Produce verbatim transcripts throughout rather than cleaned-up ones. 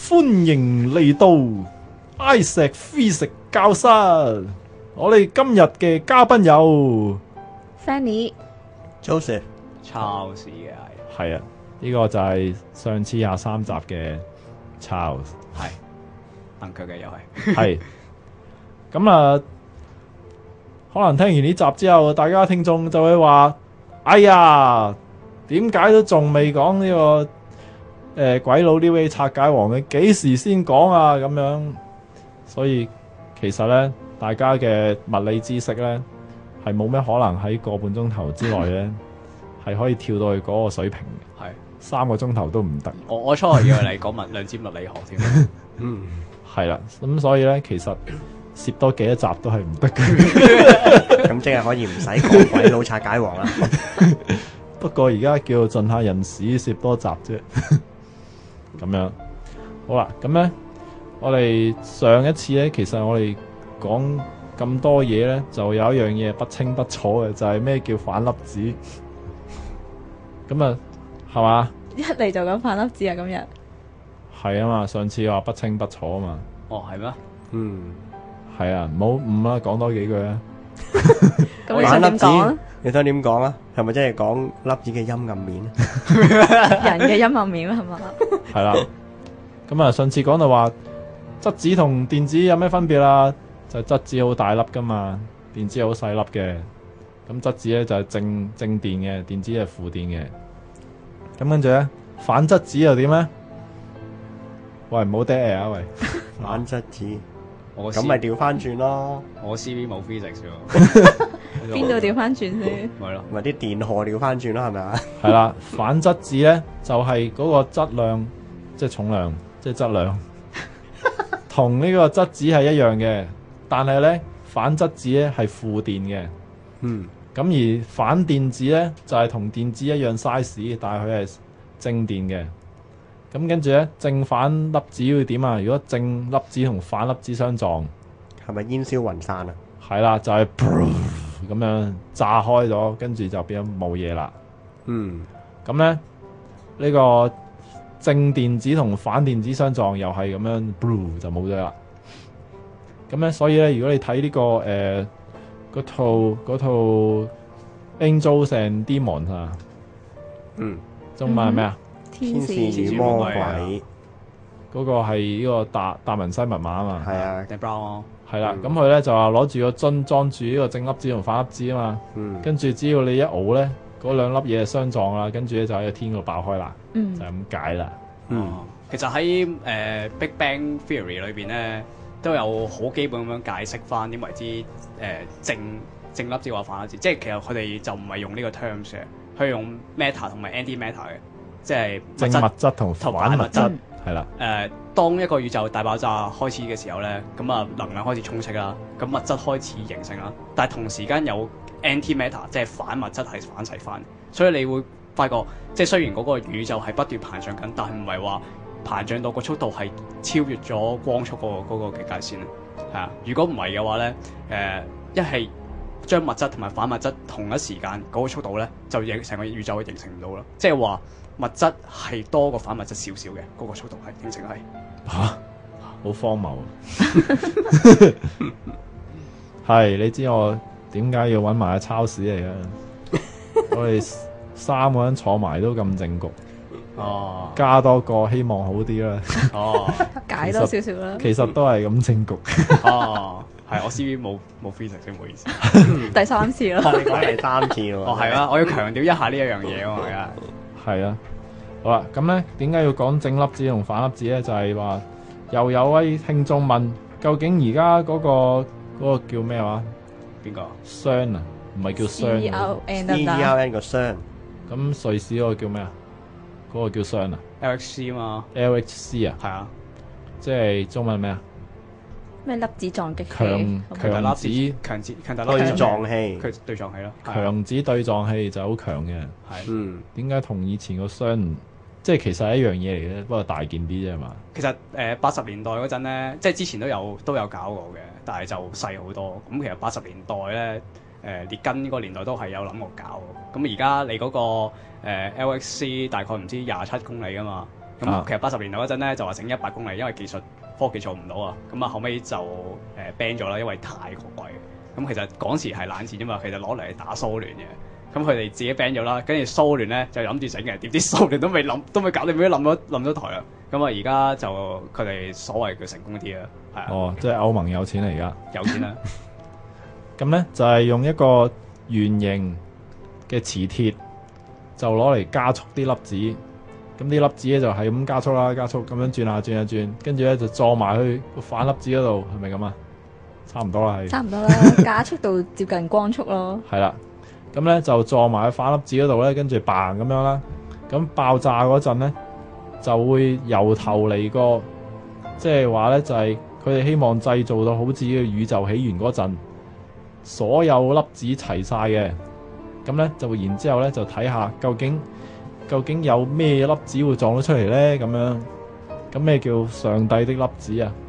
歡迎嚟到 Isaac Physics 教室。我哋今日嘅嘉賓有 Fanny、 Joseph、 Charles 嘅係係啊，呢、個就係上次廿三集嘅 Charles。 係鄧佢嘅又係係咁啊，可能聽完呢集之後，大家聽眾就會話：哎呀，點解都仲未講呢個誒、呃、鬼佬呢位拆解王嘅幾時先講啊？咁樣，所以其實咧，大家嘅物理知識咧係冇咩可能喺個半鐘頭之內咧係可以跳到去嗰個水平嘅， 係三個鐘頭都唔得。 我我初係以為你講物量子物理學添， 嗯， 係啦，咁所以咧，其實攝多幾多集都係唔得嘅。 咁即係可以唔使講鬼佬拆解王啦。 不過而家叫盡下人屎，攝多集啫。咁樣好啦，咁咧，我哋上一次咧，其實我哋講咁多嘢咧，就有一樣嘢不清不楚嘅，就係、是、咩叫反粒子。咁啊，係嘛？ 一嚟就講反粒子啊！今日係啊嘛，上次話不清不楚啊嘛。 哦係咩？ 嗯， 係啊，唔好唔啦，講多幾句啊。 咁你想反粒子點講啊？， 你想點講啊？係咪即係講粒子嘅陰暗面？ 人嘅陰暗面係嘛？ 係啦，咁啊，上次講到話質子同電子有咩分別啦？就係質子好大粒噶嘛，電子好細粒嘅。咁質子咧就係正正電嘅，電子係負電嘅。咁跟住咧，反質子又點咧？喂，唔好 dead air 啊！喂， 反質子， 我咁咪調翻轉咯， 我 C V 冇 physics 喎， 邊度調翻轉先？ 咪咯？ 咪啲電荷調翻轉咯，係咪啊？ 係啦，反質子咧就係、嗰個質量，即係重量，即係質量，同呢個質子係一樣嘅。但係咧，反質子咧係負電嘅。 嗯， 咁而反電子咧就係、是、同電子一樣 size，但係佢係正電嘅。咁跟住咧，正反粒子要點啊？如果正粒子同反粒子相撞， 係咪煙消雲散啊？ 係啦，就係、是、咁樣炸開咗，跟住就變咗冇嘢啦。 嗯， 咁咧呢、呢個正電子同反電子相撞，又係咁樣就冇咗啦。咁咧，所以咧，如果你睇呢、呢個誒嗰套嗰套 Angels and Demons 啊， 嗯， 中文係咩啊？ 天使天使與魔鬼， 嗰、嗰個係呢個達達文西密碼啊嘛。 係啊， Dan Brown 咯， 係啦， 嗯咁佢咧就話攞住個樽裝住呢個正粒子同反粒子啊嘛。 嗯， 跟住只要你一熬咧，嗰兩粒嘢相撞啦，跟住咧就喺個天嗰度爆開啦， 嗯就係咁解啦。 嗯， 哦其實喺誒、呃 Big Bang Theory 裏邊咧，都有好基本咁樣解釋翻點為之誒、呃、正正粒子或反粒子，即係其實佢哋就唔係用呢個 terms 嘅，佢係用 matter 同埋 anti-matter 嘅，即係正物質同反物質係啦。 誒、呃，當一個宇宙大爆炸開始嘅時候咧，咁啊能量開始充斥啦，咁物質開始形成啦，但係同時間有 anti-matter，即係反物質係反齊翻，所以你會發覺，即係雖然嗰個宇宙係不斷膨脹緊，但係唔係話膨脹到個速度係超越咗光速嗰、個嗰、個嘅界線啊，係啊，如果唔係嘅話咧，誒一係將物質同埋反物質同一時間嗰、個速度咧，就形成個宇宙形成唔到啦，即係話。物質係多過反物質少少嘅，嗰、個速度係形成係嚇，好荒謬啊！係你知我點解要揾埋阿超市嚟嘅？我哋三個人坐埋都咁正局， 哦加多個希望好啲啦。 哦解多少少啦。 其實都係咁正局。 哦，係我 C V 冇冇 physics 先，唔好意思。 第三次啦。 你講第三次喎。 哦，係啊，我要強調一下呢一樣嘢啊嘛，而家係啊，好啦，咁咧點解要講正粒子同反粒子咧？就係、是、話又有位聽眾問，究竟而家嗰個嗰、個叫咩話？ 邊個？ 雙啊，唔係叫 C 雙 E 啊。 O N E E R N 個雙， 咁瑞士嗰個叫咩啊？嗰、個叫雙啊 L X C 啊嘛， ，L H C 啊， 係啊， 即係中文咩啊？ 咩粒子撞擊器？ 強強強大粒子子強子強大粒對子撞器， 佢對撞器咯，係啊強子對撞器就好強嘅。 係。 嗯， 點解同以前個雙即係其實係一樣嘢嚟嘅，不過大件啲啫嘛。 其實誒八十年代嗰陣咧，即係之前都有都有搞過嘅，但係就細好多。咁其實八十年代咧，誒、呃、列根嗰個年代都係有諗過搞。咁而家你嗰、嗰個、呃、L X C 大概唔知廿七公里噶嘛， 咁啊其實八十年代嗰陣咧就話整一百公里，因為技術科技做唔到啊。咁啊後尾就誒 ban 咗啦，因為太過貴。咁其實嗰時係冷戰啫嘛，其實攞嚟打蘇聯嘅。咁佢哋自己 ban 咗啦，跟住蘇聯咧就諗住整嘅，點知蘇聯都未諗，都未搞掂，已經冧咗冧咗台啦。咁啊而家就佢哋所謂嘅成功啲啦，係啊， 哦，即係歐盟有錢嚟而家。 有錢啦， 咁咧就係、用一個圓形嘅磁鐵，就攞嚟加速啲粒子。咁啲粒子咧就係咁加速啦，加速咁樣轉下轉下轉，跟住咧就撞埋去個反粒子嗰度，係咪咁啊？差唔多啦，係。 差唔多啦，加速度接近光速咯。 係啦，咁咧就撞埋去反粒子嗰度咧，跟住嘭咁樣啦。咁爆炸嗰陣咧，就會由頭嚟過，即係話咧就係佢哋希望製造到好似呢個宇宙起源嗰陣，所有粒子齊晒嘅。咁咧就然之後咧就睇下究竟究竟有咩粒子會撞到出嚟咧？咁樣咁咩叫上帝的粒子啊？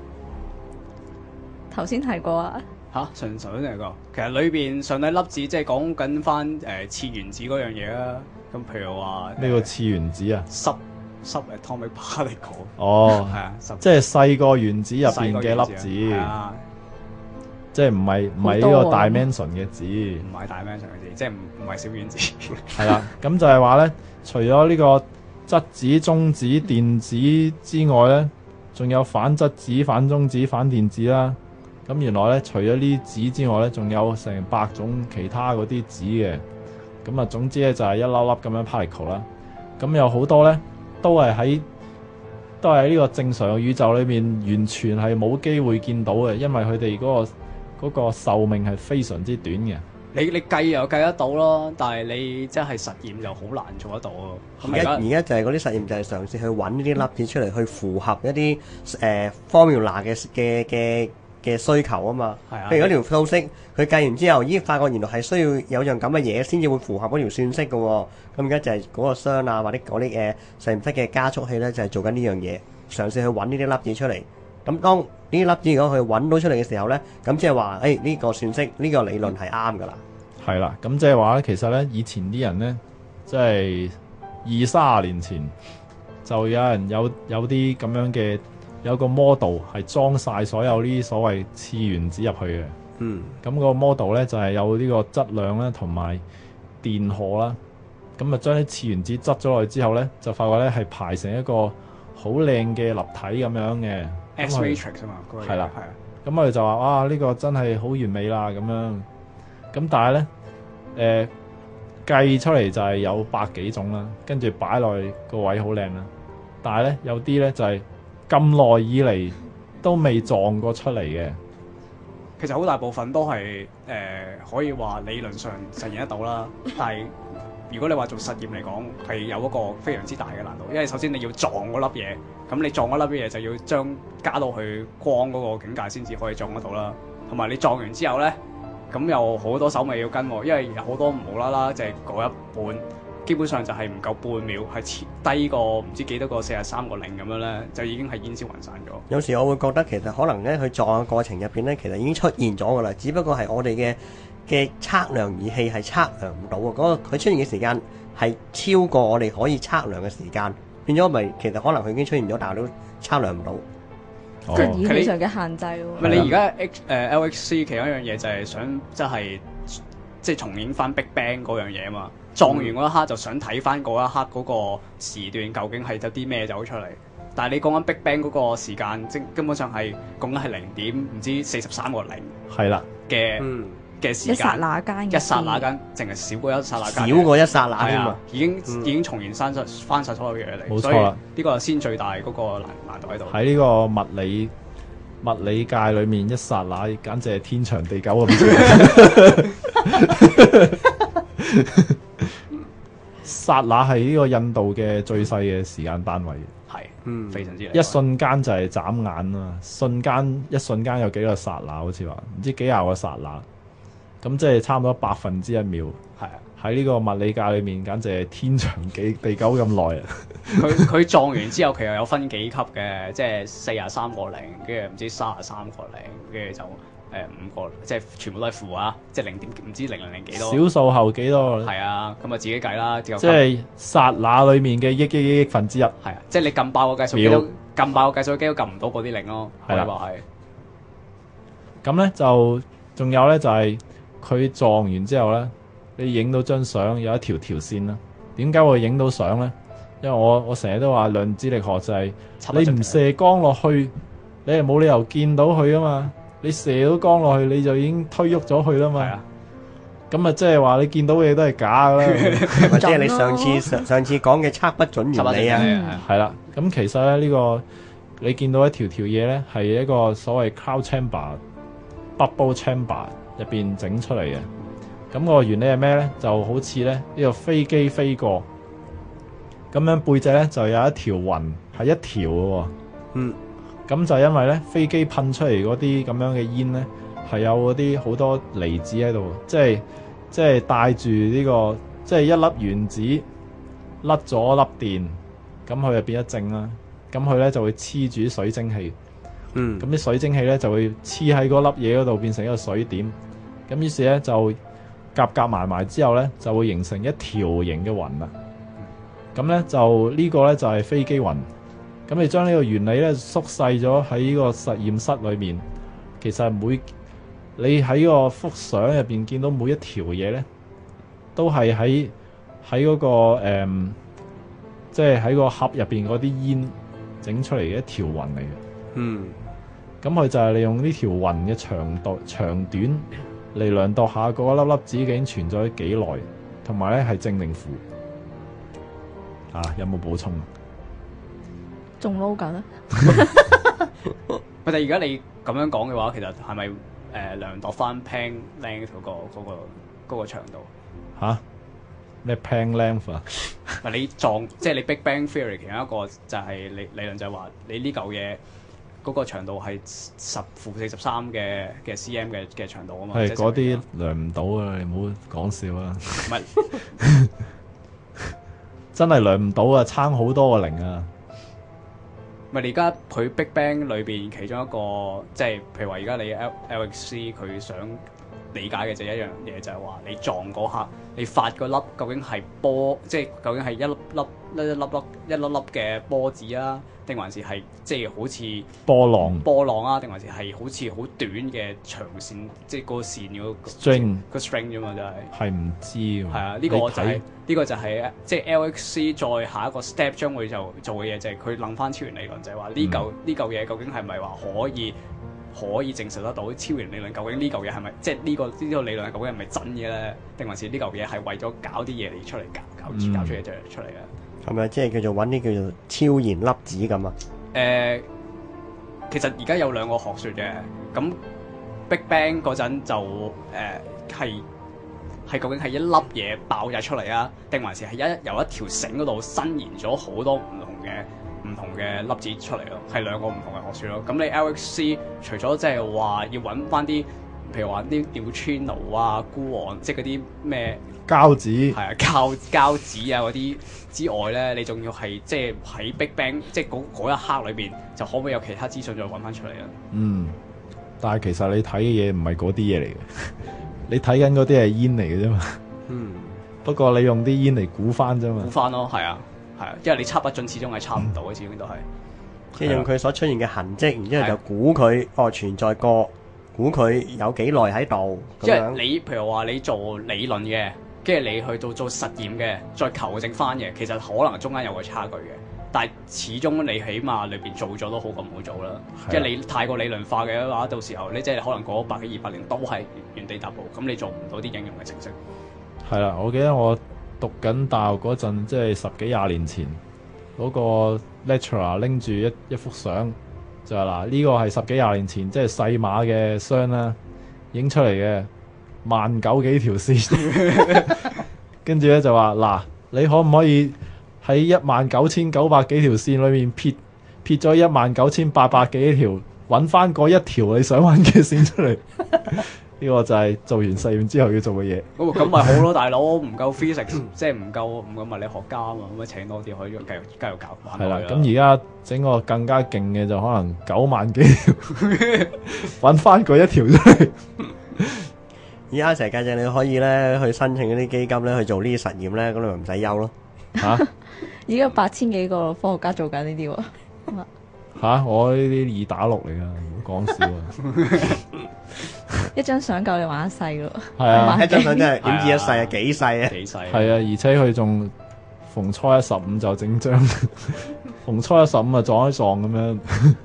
頭先提過啊， 嚇純粹嚟個，其實裏邊上帝粒子即係講緊翻誒次原子嗰樣嘢啦。咁譬如話咩個次原子啊？ 濕濕 atomic particle， 哦， 係啊，濕即係細個原子入邊細個嘅原子粒子， 係啊， 即係唔係唔係呢個好多啊 dimension 嘅子。 唔係大 dimension 嘅字，即係唔唔係小原子。 係啦，咁就係話咧，除咗呢個質子、中子、電子之外咧，仲有反質子、反中子、反電子啦。咁原來咧，除咗呢啲子之外咧，仲有成百種其他嗰啲子嘅。咁啊，總之咧就係一粒粒咁樣 particle 啦。咁有好多咧，都係喺都係喺呢個正常嘅宇宙裏面，完全係冇機會見到嘅，因為佢哋嗰個嗰個壽命係非常之短嘅。 你你計又計得到咯，但係你真係實驗就好難做得到啊。咁而家而家就係嗰啲實驗就係嘗試去揾呢啲粒子出嚟，去符合一啲誒 formula 嘅嘅嘅嘅需求啊嘛。 係啊譬如嗰條數式，佢計完之後，咦發覺原來係需要有樣咁嘅嘢先至會符合嗰條算式嘅喎。咁而家就係嗰個箱啊，或者嗰啲誒實驗室嘅加速器咧，就係做緊呢樣嘢，嘗試去揾呢啲粒子出嚟。咁當呢啲粒子如果佢揾到出嚟嘅時候咧，咁即係話誒呢個算式呢個理論係啱㗎啦。 係啦，咁即係話咧，其實咧，以前啲人咧，即係二三十年前，就有人有有啲咁樣嘅，有個 model 係裝晒所有呢啲所謂次原子入去嘅。 嗯， 咁個 model 咧就係有呢個質量啦，同埋電荷啦。咁啊，將啲次原子執咗落去之後咧，就發覺咧係排成一個好靚嘅立體咁樣嘅。 X 咁佢 matrix 啊嘛，嗰個嘢係啦係啊。 咁我哋就話哇，呢、個真係好完美啦咁樣。咁但係咧，誒、計出嚟就係有百幾種啦，跟住擺落去個位好靚啦。但係咧有啲咧就係咁耐以嚟都未撞過出嚟嘅。 其實好大部分都係誒、呃可以話理論上實現得到啦，但係如果你話做實驗嚟講，係有一個非常之大嘅難度，因為首先你要撞嗰粒嘢，咁你撞嗰粒嘢就要將加到去光嗰個境界先至可以撞得到啦，同埋你撞完之後咧，咁有好多手尾要跟喎，因為有好多無啦啦就係嗰一半，基本上就係唔夠半秒，係前低過唔知幾多個四十三個零咁樣咧，就已經係煙消雲散咗。 有時我會覺得其實可能咧，佢撞嘅過程入邊咧，其實已經出現咗噶啦，只不過係我哋嘅嘅測量儀器係測量唔到啊！嗰、個佢出現嘅時間係超過我哋可以測量嘅時間，變咗咪其實可能佢已經出現咗，但係都測量唔到。 哦即係儀器上嘅限制喎。 唔係你而家 X 誒 L X C 其中一樣嘢就係想即係即係重演翻 Big Bang 嗰樣嘢啊嘛，撞完嗰一刻就想睇翻嗰一刻嗰個時段究竟係有啲咩走出嚟。但係你講緊 Big Bang 嗰個時間，即根本上係講緊係零點唔知四十三個零係啦， 嘅嗯， 嘅時間， 一剎那間嘅一剎那事間，淨係少過一剎那間， 少過一剎那係啊添啊！， 已經、 嗯已經重現翻晒翻曬所有嘢嚟， 冇錯所以啦呢個先最大嗰個難難度喺度。 喺呢個物理物理界裏面，一剎那簡直係天長地久咁長。剎那係呢個印度嘅最細嘅時間單位， 係， 嗯非常之厲害一瞬間就係眨眼啊！瞬間一瞬間有幾個剎那，好似話唔知幾廿個剎那，咁即係差唔多百分之一秒。 係啊， 喺呢個物理界裏面，簡直係天長幾地久咁耐啊！ 佢佢撞完之後，其實有分幾級嘅，即係四十三個零，跟住唔知三十三個零，跟住就五個，即係全部都係負啊，即係零點唔知零零零幾多。 小數後幾多？ 係啊，咁啊自己計啦。即即係剎那裡面嘅億億億億分之一。 係啊，即係你撳爆個計數機都撳爆個計數機都撳唔到嗰啲零咯。 係啦， 話係。 咁咧就仲有咧就係、是、佢撞完之後咧，你影到張相有一條條線啦。點解會影到相咧？因為我我成日都話量子力學就係、是、你唔射光落去，你係冇理由見到佢啊嘛。你射到光落去，你就已經推喐咗佢啦嘛。咁啊，即係話你見到嘅嘢都係假㗎啦。 或者係你上次上上次講嘅測不準原理啊。 係啦，咁其實咧呢、這個你見到一條條嘢咧，係一個所謂 cloud chamber、bubble chamber 入邊整出嚟嘅。咁、個原理係咩咧？就好似咧呢、呢個飛機飛過，咁樣背脊咧就有一條雲係一條嘅喎。 嗯。 咁就因為咧飛機噴出嚟嗰啲咁樣嘅煙咧，係有嗰啲好多離子喺度，即係即係帶住呢個，即係一粒原子甩咗粒電，咁佢就變咗正啦。咁佢咧就會黐住啲水蒸氣， 嗯， 咁啲水蒸氣咧就會黐喺嗰粒嘢嗰度，變成一個水點。咁於是咧就夾夾埋埋之後咧，就會形成一條形嘅雲啦。咁咧就呢個咧就係飛機雲。咁你將呢個原理咧縮細咗喺呢個實驗室裏面，其實每你喺個幅相入邊見到每一條嘢咧，都係喺喺嗰個誒，即係喺個盒入邊嗰啲煙整出嚟嘅一條雲嚟嘅。 嗯。 咁佢就係利用呢條雲嘅長度長短嚟量度下嗰粒粒子究竟存在咗幾耐，同埋咧係正定負。啊，有冇補充？ 仲撈緊啊！ 但係而家你咁樣講嘅話，其實係咪誒量度翻 Planck length 嗰個嗰個嗰個長度？ 嚇咩 Planck length 啊？ 嗱，你撞即係你 Big Bang Theory 其中一個就係理理論就係話你呢嚿嘢嗰個長度係十負四十三嘅嘅 cm 嘅嘅長度啊嘛。 係嗰啲量唔到啊！你唔好講笑啊！ 唔係真係量唔到啊！差好多個零啊！ 咪你而家佢 Big Bang 裏邊其中一個，即係譬如話而家你 L L X C 佢想理解嘅就一樣嘢，就係話你撞嗰刻，你發個粒究竟係波，即係究竟係一粒粒一粒粒一粒粒嘅波子啊，定還是係即係好似波浪波浪啊，定還是係好似好短嘅長線，即係個線嗰個 string 個 string 啫嘛，就係係唔知喎。 係啊，呢個就係呢個就係即係 L X C 再下一個 step 將會就做嘅嘢，就係佢諗翻超弦理論，就係話呢嚿呢嚿嘢究竟係咪話可以可以證實得到超弦理論？究竟呢嚿嘢係咪即係呢個呢個理論究竟係咪真嘅咧？定還是呢嚿嘢係為咗搞啲嘢嚟出嚟搞搞搞出嘢就出嚟嘅？ 係咪即係叫做揾啲叫做超弦粒子咁啊？ 誒、呃，其實而家有兩個學説嘅，咁 Big Bang 嗰陣就誒係係究竟係一粒嘢爆咗出嚟啊，定還是係一由一條繩嗰度伸延咗好多唔同嘅唔同嘅粒子出嚟咯？係兩個唔同嘅學説咯。咁你 L X C 除咗即係話要揾翻啲，譬如話啲 neutrino 啊、gluon，即係嗰啲咩膠子， 係啊膠膠子啊嗰啲之外咧，你仲要係即係喺 Big Bang 即係嗰嗰一刻裏邊，就可唔可以有其他資訊再揾翻出嚟啊？ 嗯，但係其實你睇嘅嘢唔係嗰啲嘢嚟嘅，你睇緊嗰啲係煙嚟嘅啫嘛。 嗯， 不過你用啲煙嚟估翻啫嘛。 估翻咯，係啊，係啊，因為你測不準，始終係測唔到嘅，始終都係。 即係用佢所出現嘅痕跡，然之後就估佢哦存在過，估佢有幾耐喺度咁即係樣。 你譬如話你做理論嘅，跟住你去到做實驗嘅，再求證翻嘅，其實可能中間有個差距嘅。但係始終你起碼裏邊做咗都好過唔好做啦。即係你太過理論化嘅話，到時候你即係可能過咗百幾二百年都係原地踏步，咁你做唔到啲應用嘅程式。 係啦，我記得我讀緊大學嗰陣，即係十幾廿年前，嗰、個 lecturer 拎住一一幅相，就係嗱呢個係十幾廿年前，即係細碼嘅相啦，影出嚟嘅萬九幾條線，跟住咧就話嗱，你可唔可以喺一萬九千九百幾條線裏面撇撇咗一萬九千八百幾條，揾翻嗰一條你想揾嘅線出嚟？ 呢個就係做完實驗之後要做嘅嘢。 咁咁咪好咯，大佬唔夠 physics，即係唔夠唔夠物理學家啊嘛，咁咪請多啲可以繼續繼續搞玩係啦， 落去啦。 咁而家整個更加勁嘅就可能九萬幾條，揾翻嗰一條出嚟。 而家成日計正你可以咧去申請嗰啲基金咧去做呢啲實驗咧，咁你咪唔使憂咯。 嚇而家有八千幾個科學家做緊呢啲喎。 嚇！我呢啲二打六嚟㗎，唔好講笑啊！ 一張相夠你玩一世咯。 係啊， 一張相真係點止一世啊，幾世啊！ 幾細？ 係啊，而且佢仲逢初一十五就整張，逢初一十五啊撞一撞咁樣。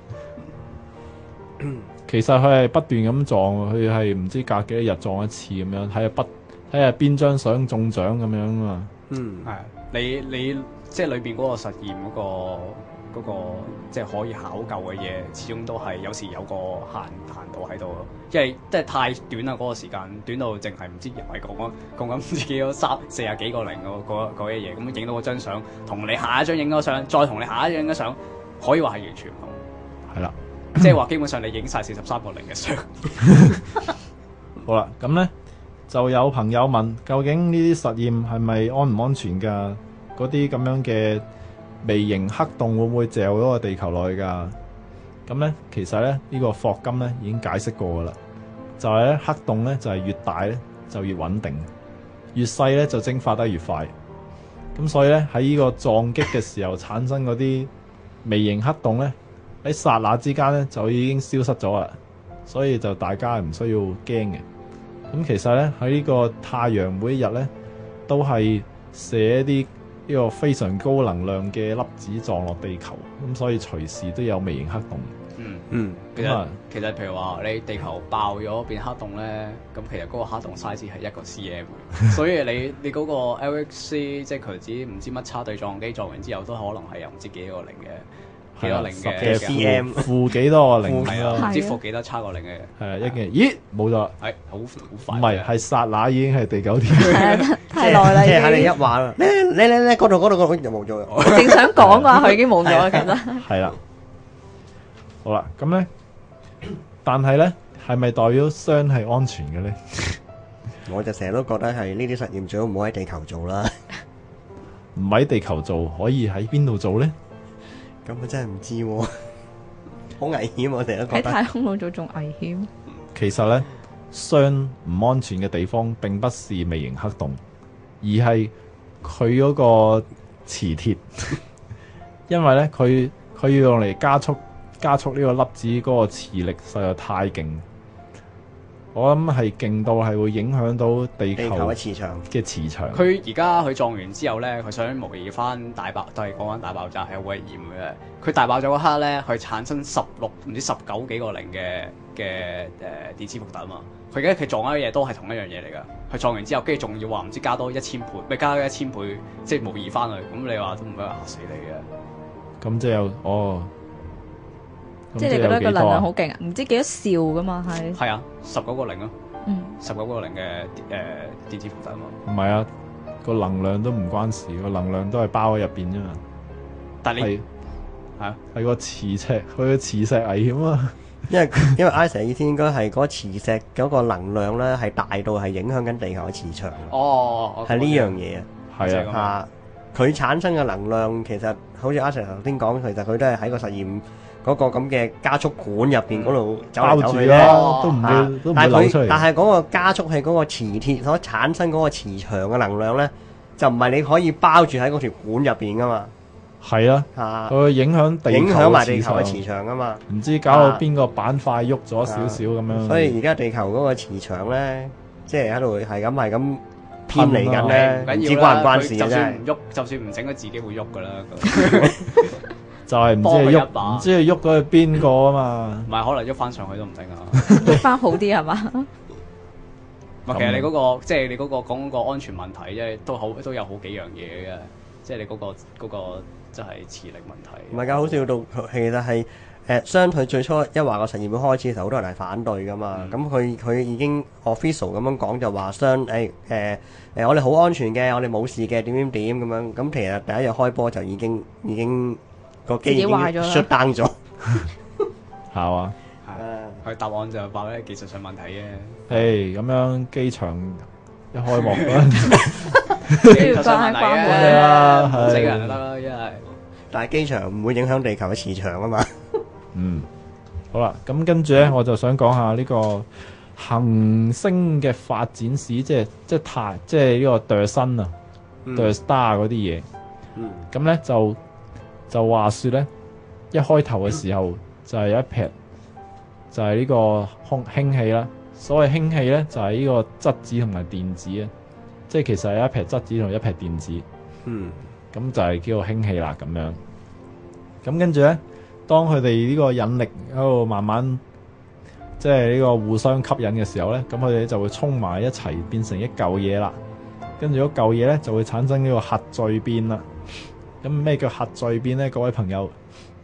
其實佢係不斷咁撞，佢係唔知隔幾多日撞一次咁樣，睇下不睇下邊張相中獎咁樣啊嘛。 嗯， 係你你即係裏邊嗰個實驗嗰、個嗰、個即係可以考究嘅嘢，始終都係有時有個限限度喺度咯。因為即係太短啦，嗰、個時間短到淨係唔知係講緊講緊唔知幾多三四廿幾個零嗰嗰嗰啲嘢，咁影到嗰張相，同你下一張影嗰相，再同你下一張影嗰相，可以話係完全唔同。 係啦， 即係話基本上你影晒四十三個零嘅相。 好啦，咁呢就有朋友問，究竟呢啲實驗係咪安唔安全㗎？嗰啲咁樣嘅微型黑洞會唔會掉咗個地球落去㗎？咁呢，其實咧呢個霍金咧已經解釋過㗎啦，就係咧黑洞咧就係越大咧就越穩定，越細咧就蒸發得越快。咁所以咧喺呢個撞擊嘅時候產生嗰啲微型黑洞咧喺剎那之間咧就已經消失咗啦，所以就大家唔需要驚嘅。咁其實咧喺呢個太陽每一日咧都係射一啲呢個非常高能量嘅粒子撞落地球，咁所以隨時都有微型黑洞。 嗯。 嗯， 其實咁啊其實譬如話你地球爆咗變黑洞咧，咁其實嗰個黑洞 size 係一個 cm，所以你你嗰個 L H C 即係佢指唔知乜叉對撞機撞完之後都可能係有唔知幾多個零嘅，幾多零十嘅嘅 cm 負幾多個零係啊， 啊？ 唔知負幾多叉個零嘅， 係啊，一嘅咦冇咗啦， 係好好唔快嘅。 係係剎那已經係地久天。 係啊，太耐啦即係喺你一已經。 話啦，你你你你嗰度嗰度嗰度就冇咗啦。 正想講嘅話，佢已經冇咗啦，其實。 係啦，好啦，咁咧，但係咧係咪代表雙係安全嘅咧？ 我就成日都覺得係呢啲實驗最好唔好喺地球做啦。 唔喺地球做，可以喺邊度做咧？ 咁我真係唔知喎，好危險我成日都覺得。 喺太空度做仲危險。 其實咧，雙唔安全嘅地方並不是微型黑洞，而係佢嗰個磁鐵，因為咧佢佢要用嚟加速加速呢個粒子嗰個磁力實在太勁，我諗係勁到係會影響到地地球球嘅磁場， 嘅磁場。 佢而家佢撞完之後咧，佢想模擬翻大爆，就係講緊大爆炸係好危險嘅。佢大爆炸嗰刻咧，佢產生十六唔知十九幾個零嘅嘅誒電磁伏特啊嘛。佢而家佢撞嗰啲嘢都係同一樣嘢嚟㗎。佢撞完之後，跟住仲要話唔知加多一千倍，咪加多一千倍，即係模擬翻佢。咁你話都唔會嚇死你嘅。 咁即係有哦，咁即係你覺得個能有幾多啊量好勁啊？唔知幾多兆噶嘛係。 係啊，十九個零咯， 嗯。 十九個零嘅誒電磁伏特啊嘛。 唔係啊，個能量都唔關事，個能量都係包喺入邊啫嘛。係但係你係啊， 係個磁石，佢個磁石危險啊！ 因為因為 Isaac 意思應該係嗰個磁石嗰個能量咧係大到係影響緊地球嘅磁場， 哦， 係呢樣嘢啊。 係啊， 啊，佢產生嘅能量其實好似阿 Sir 頭先講，其實佢都係喺個實驗嗰個咁嘅加速管入邊嗰度走包嚟走去啫。 住啦， 哦都唔會啊都唔但係佢會扭出嚟。 但係嗰個加速器嗰個磁鐵所產生嗰個磁場嘅能量咧，就唔係你可以包住喺嗰條管入邊噶嘛。 係啊， 啊， 佢會影響地球影響埋地球嘅嘅磁場噶嘛。 唔知搞到邊個板塊喐咗少少咁樣。 所以而家地球嗰個磁場咧，即係喺度係咁係咁偏離緊唔咧，唔緊知要啦。 關唔關事啊？ 佢就真係算唔喐，就算唔整，佢自己會喐噶啦。 就係唔知幫佢係喐， 一把唔知係喐到去邊個啊嘛唔。係可能喐翻上去都唔定啊。 喐翻好啲係嘛？ 唔係，其實你嗰、個即係你嗰、個講嗰個安全問題，即係都好都有好幾樣嘢嘅，即係你嗰、個嗰、個即係磁力問題。 唔係㗎，好笑到其實係誒，相佢最初一話個實驗會開始嘅時候，好多人係反對噶嘛。咁佢佢已經 official 咁樣講就話相誒誒誒，我哋好安全嘅，我哋冇事嘅，點點點咁樣。咁其實第一日開波就已經已經個機已經自己壞咗啦 shut down 咗。 係嘛？ 啊佢答案就話咧技術上問題嘅。 誒咁樣機場一開幕嗰陣， 技術上問題關係啊嘅，唔死係人就得啦，因為但係機場唔會影響地球嘅磁場啊嘛。 嗯，好啦，咁跟住咧，我就想講下呢個行星嘅發展史，即係即係太即係呢個 The Sun 啊、 嗯 The Star 嗰啲嘢。 嗯咁咧就就話說咧，一開頭嘅時候就係有一撇，就係呢個空氫氣啦。所謂氫氣咧，就係呢個質子同埋電子啊，即係其實係一撇質子同一撇電子。 嗯咁就係叫做氫氣啦咁樣。咁跟住咧，當佢哋呢個引力喺度慢慢即係呢個互相吸引嘅時候咧，咁佢哋就會衝埋一齊變成一嚿嘢啦。跟住嗰嚿嘢咧就會產生呢個核聚變啦。咁咩叫核聚變咧？各位朋友，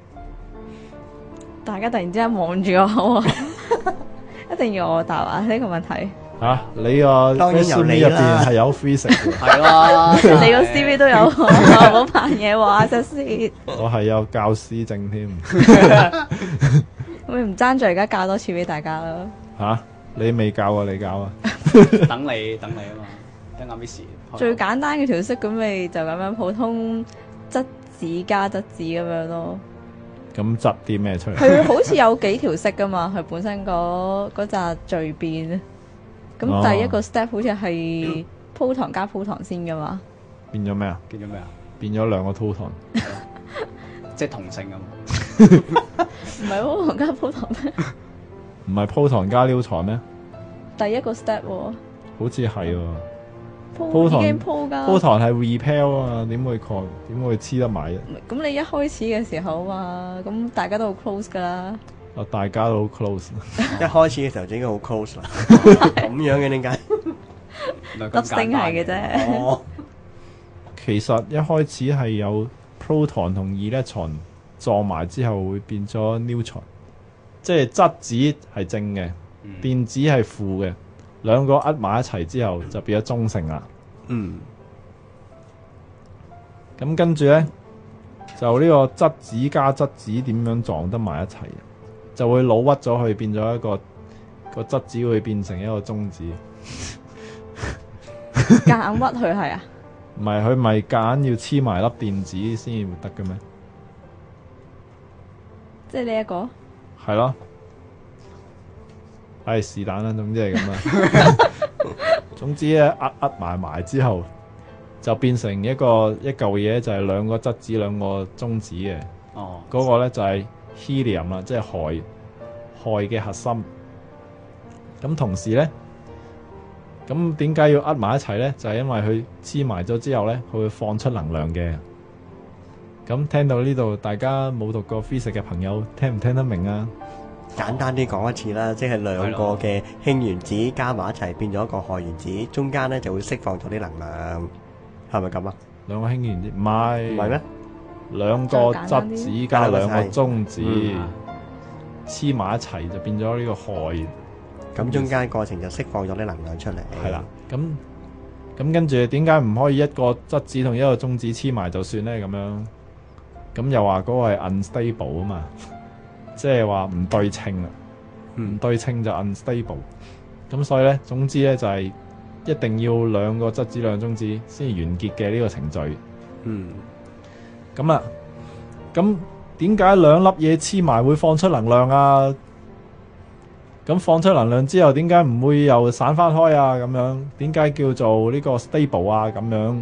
大家突然之間望住我，一定要我答啊呢個問題。 嚇、你個當然由 resume 你入啦邊係有 physics 嘅， 係啦， 你個 C V 都有，唔好扮嘢話啫先。 我係有教師證添咁你唔爭在而家教多次俾大家啦。 嚇、你未教啊？你教啊？ 等你等你啊嘛，等阿 Miss 最簡單嘅條式咁咪就咁樣普通質子加質子咁樣咯。 咁執啲咩出嚟？ 佢好似有幾條式噶嘛，佢本身嗰嗰扎聚變。咁哦第一個 step 好似係鋪糖加鋪糖先噶嘛。 變咗咩啊？ 見咗咩啊？ 變咗兩個 proton。 即係同性咁。 唔係鋪糖加鋪糖咩？ 唔係 proton 加 neutron 咩？ 第一個 step 喎， 好似係喎。鋪鋪糖已經鋪㗎。 proton 係 repel 啊嘛，點會 con 點會黐得埋啫？ 咁你一開始嘅時候嘛，咁大家都好 close 㗎啦。 啊，大家都好 close。 一開始嘅時候就應該好 close 啦。咁樣嘅點解？ 粒粒星係嘅啫。 哦， 其實一開始係有 proton 同 electron 撞埋之後會變咗 neutron，即係質子係正嘅， 嗯電子係負嘅，兩個噏埋一齊之後就變咗中性啦。 嗯咁跟住呢，就呢個質子加質子點樣撞得埋一齊，就會扭屈咗佢，變咗一個個質子會變成一個中子。 夾硬屈佢係啊？ 唔係佢咪夾硬要黐埋粒電子先至會得嘅咩？ 即係呢一個。 係咯，係是但啦，總之係咁啦。總之咧，呃呃埋埋之後，就變成一個一嚿嘢，就係兩個質子兩個中子嘅。 哦， 嗰個咧就係 helium 啦，即係氦氦嘅核心。咁同時咧，咁點解要呃埋一齊咧？就係因為佢黐埋咗之後咧，佢會放出能量嘅。咁聽到呢度，大家冇讀過 physics 嘅朋友，聽唔聽得明啊？ 簡單啲講一次啦，即係兩個嘅氫原子加埋一齊變咗一個氦原子，中間咧就會釋放咗啲能量，係咪咁啊？ 兩個氫原子唔係唔係咩？ 兩個質子加兩個中子嗯黐埋一齊就變咗呢個氦。 咁中間過程就釋放咗啲能量出嚟。 係啦，咁咁跟住點解唔可以一個質子同一個中子黐埋就算咧？咁樣咁又話嗰個係 unstable 啊嘛，即係話唔對稱啊，唔嗯對稱就 unstable。咁所以咧，總之咧就係一定要兩個質子兩個中子先至完結嘅呢個程序。 嗯， 咁啊，咁點解兩粒嘢黐埋會放出能量啊？咁放出能量之後，點解唔會又散翻開啊？咁樣點解叫做呢個 stable 啊？咁樣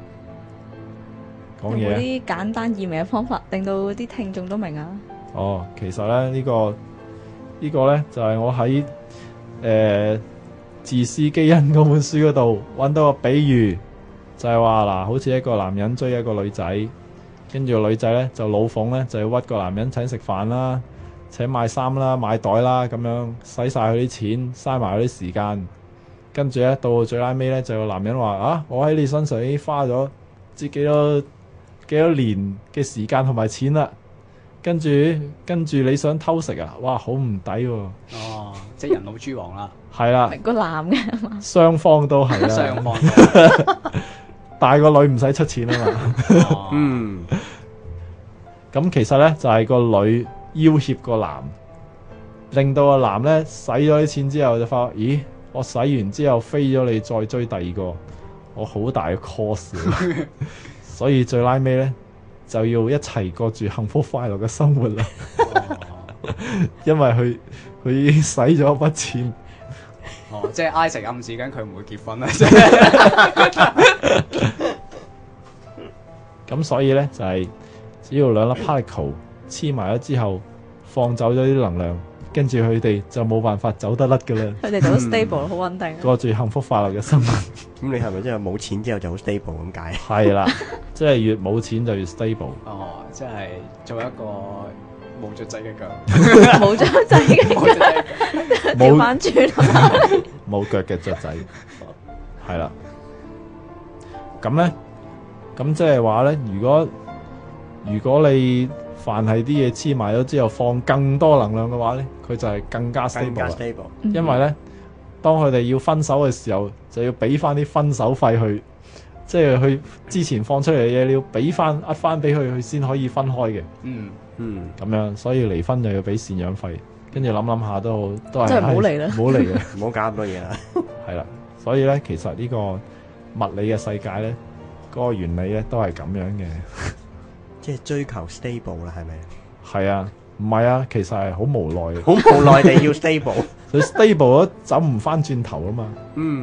講有冇嘢啊啲簡單易明嘅方法，令到啲聽眾都明啊？ 哦，其實咧呢、個呢、個咧就係、我喺誒、呃自私基因嗰本書嗰度揾到個比喻，就係話嗱，好似一個男人追一個女仔，跟住個女仔咧就老諷咧，就要屈個男人請食飯啦，請買衫啦、買袋啦，咁樣使晒佢啲錢，嘥埋佢啲時間，跟住咧到最拉尾咧，就有男人話啊，我喺你身上已經花咗唔知幾多幾多年嘅時間同埋錢啦。跟住跟住你想偷食啊？哇，好唔抵喎！ 哦，即係人老珠黃啦， 係啦， 個男嘅嘛， 雙方都係啦， 雙方都但係個女唔使出錢啊嘛。 哦嗯， 咁其實咧就係、個女要挾個男， 令到個男咧使咗啲錢之後就發覺，咦，我使完之後飛咗你再追第二個，我好大嘅 cost，所以最拉尾咧就要一齊過住幸福快樂嘅生活啦。因為佢佢已經使咗一筆錢。 哦，即係 Isaac 暗示緊佢唔會結婚啦。 咁所以咧就係、只要兩粒 particle 黐埋咗之後，放走咗啲能量，跟住佢哋就冇辦法走得甩噶啦， 佢哋就好 stable，好穩定。 過住幸福快樂嘅生活。 咁你係咪真係冇錢之後就好 stable 咁解？ 係啦，即係越冇錢就越 stable。 哦，即係做一個冇雀仔嘅腳， 冇咗仔嘅冇雀仔嘅腳。 調翻轉啊！ 冇腳嘅雀仔，係啦。咁咧，咁即係話咧，如果如果你凡係啲嘢黐埋咗之後放更多能量嘅話咧，佢就係更加 stable 更加啦。 stable。 因為咧，當佢哋要分手嘅時候，就要俾翻啲分手費去，即係佢之前放出嚟嘅嘢，你要俾翻呃翻俾佢，佢先可以分開嘅。 嗯， 嗯， 咁樣，所以離婚就要俾贍養費。跟住諗諗下都好都係真係唔好嚟啦唉唔好嚟嘅。 唔好搞咁多嘢啦。 係啦，所以咧，其實呢個物理嘅世界咧，嗰、個原理咧都係咁樣嘅。 即係追求 stable 啦，係咪？ 係啊，唔係啊，其實係好無奈嘅。 好無奈地要 stable。 佢 stable 咗走唔翻轉頭啊嘛。 嗯，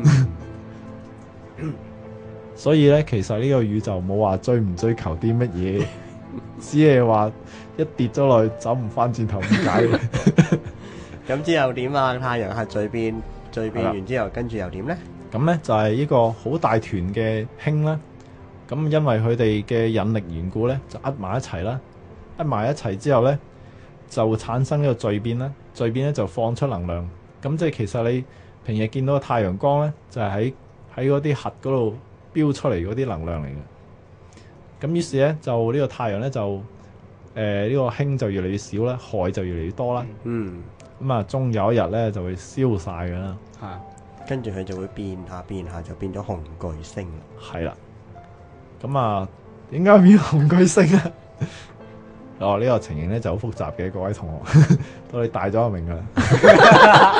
所以咧，其實呢個宇宙冇話追唔追求啲乜嘢，只係話一跌咗落去走唔翻轉頭咁解嘅。 咁之後點啊？太陽系聚變，聚變係啦完之後，跟住又點咧？ 咁咧就係呢個好大團嘅氫啦。咁因為佢哋嘅引力緣故咧，就呃埋一齊啦。呃埋一齊之後咧，就會產生呢個聚變啦。聚變咧就放出能量。咁即係其實你平日見到嘅太陽光咧，就係喺喺嗰啲核嗰度飆出嚟嗰啲能量嚟嘅。咁於是咧就呢個太陽咧就誒呢、呃呢個氫就越嚟越少啦，氦就越嚟越多啦。 嗯， 咁啊，終有一日咧就會燒晒㗎啦。 係啊， 跟住佢就會變下變下，就變咗紅巨星。 係啦，咁啊，點解變紅巨星啊？哦，呢、個情形咧就好複雜嘅，各位同學，到你大咗就明噶啦。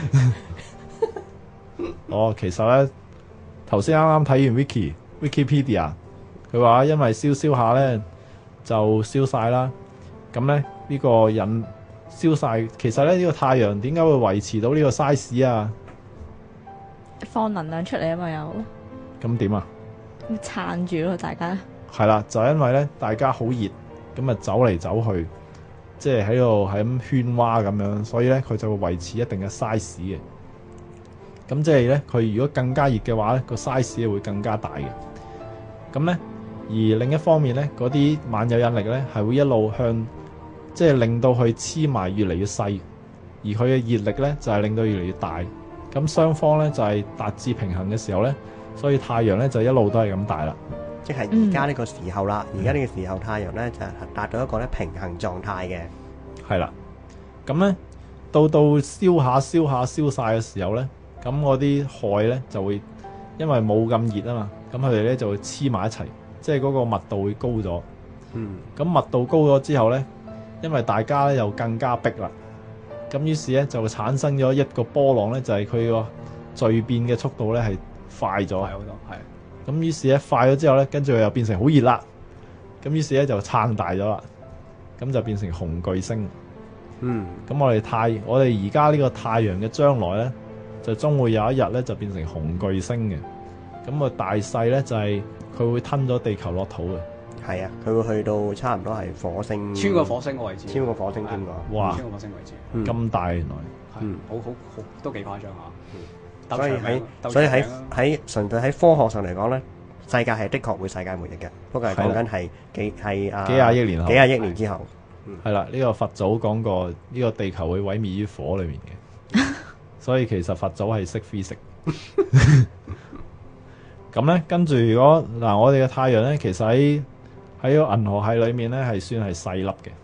哦，其實咧，頭先啱啱睇完 Wiki Wikipedia，佢話因為燒燒下咧就燒晒啦，咁咧呢、個引燒晒，其實咧呢、個太陽點解會維持到呢個 size 啊？ 放能量出嚟啊嘛，又咁點啊？ 撐住咯，大家。 係啦，就因為咧大家好熱，咁啊走嚟走去，即係喺度係咁喧嘩咁樣，所以咧佢就會維持一定嘅 size 嘅。咁即係咧，佢如果更加熱嘅話咧，個 size 會更加大嘅。咁咧，而另一方面咧，嗰啲萬有引力咧係會一路向，即係令到佢黐埋越嚟越細，而佢嘅熱力咧就係令到越嚟越大。咁雙方咧就係達至平衡嘅時候咧，所以太陽咧就一路都係咁大啦。 即係而家呢個時候啦，而家呢個時候太陽咧就係達到一個咧平衡狀態嘅。 係啦，咁咧到到燒下燒下燒晒嘅時候咧，咁嗰啲氦咧就會因為冇咁熱啊嘛，咁佢哋咧就會黐埋一齊，即係嗰個密度會高咗。 嗯， 咁密度高咗之後咧，因為大家咧又更加逼啦，咁於是咧就會產生咗一個波浪咧，就係佢個聚變嘅速度咧係快咗。 係好多，係咁於是咧快咗之後咧，跟住又變成好熱啦。咁於是咧就撐大咗啦，咁就變成紅巨星。 嗯， 咁我哋太我哋而家呢個太陽嘅將來咧，就終會有一日咧就變成紅巨星嘅。咁個大細咧就係、佢會吞咗地球落土嘅。 係啊，佢會去到差唔多係火星， 超過火星個位置， 超過火星添喎。 哇超過火星位置， 嗯咁大原來。 係嗯好好好都幾誇張嚇。鬥所以喺長命鬥所以喺長命啊喺純粹喺科學上嚟講咧，世界係的確會世界末日嘅，不過係講緊係幾係啊幾廿億年後幾廿億年之後。 係啦，呢、個佛祖講過，呢、個地球會毀滅於火裏面嘅，所以其實佛祖係識 physics。咁咧，跟住如果嗱，我哋嘅太陽咧，其實喺喺個銀河系裏面咧，係算係細粒嘅。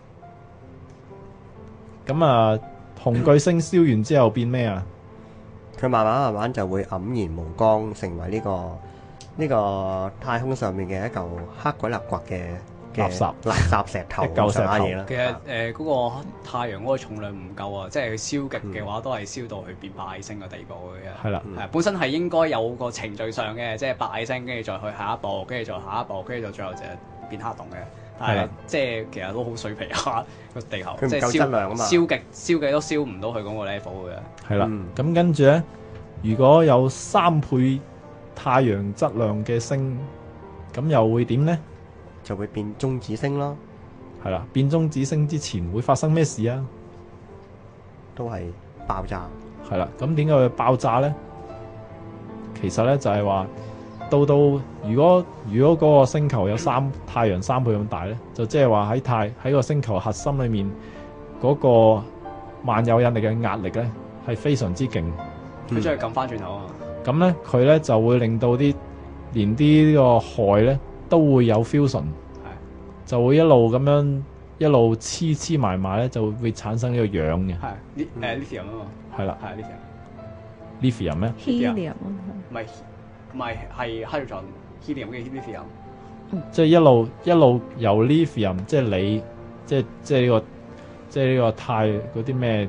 咁啊，紅巨星燒完之後變咩啊？ 佢慢慢慢慢就會黯然無光，成為呢、個呢、個太空上面嘅一嚿黑鬼立骨嘅嘅垃圾垃圾石頭一嚿石頭咁上下嘢啦。 其實誒嗰、個太陽嗰個重量唔夠啊，即係佢燒極嘅話，都係燒到去變白矮星嘅地步嘅。 係啦， 係啊本身係應該有個程序上嘅，即係白矮星，跟住再去下一步，跟住再下一步，跟住就最後就變黑洞嘅。但係係啦即係其實都好水皮下個地球， 佢唔夠即係燒質量啊嘛燒極燒極都燒唔到佢嗰個 level 嘅。 係啦嗯。 咁跟住咧，如果有三倍太陽質量嘅星，咁又會點咧？ 就會變中子星咯， 係啦，變中子星之前會發生咩事啊？ 都係爆炸。 係啦，咁點解會爆炸咧？其實咧就係話，到到如果如果嗰個星球有三太陽三倍咁大咧，就即係話喺太喺個星球核心裏面嗰、個萬有引力嘅壓力咧係非常之勁。 佢將佢撳翻轉頭啊嘛。 咁咧佢咧就會令到啲連啲呢個氦咧都會有 fusion，就會一路咁樣一路黐黐埋埋咧，就會產生呢個氧嘅。 係呢誒 lithium 啊嘛。 係啦係 lithium。 ，lithium 咩？ helium 啊唔係唔係係 hydrogen，helium 嘅 lithium。 即係一路一路由 lithium，即係你即係即係呢個即係呢個太嗰啲咩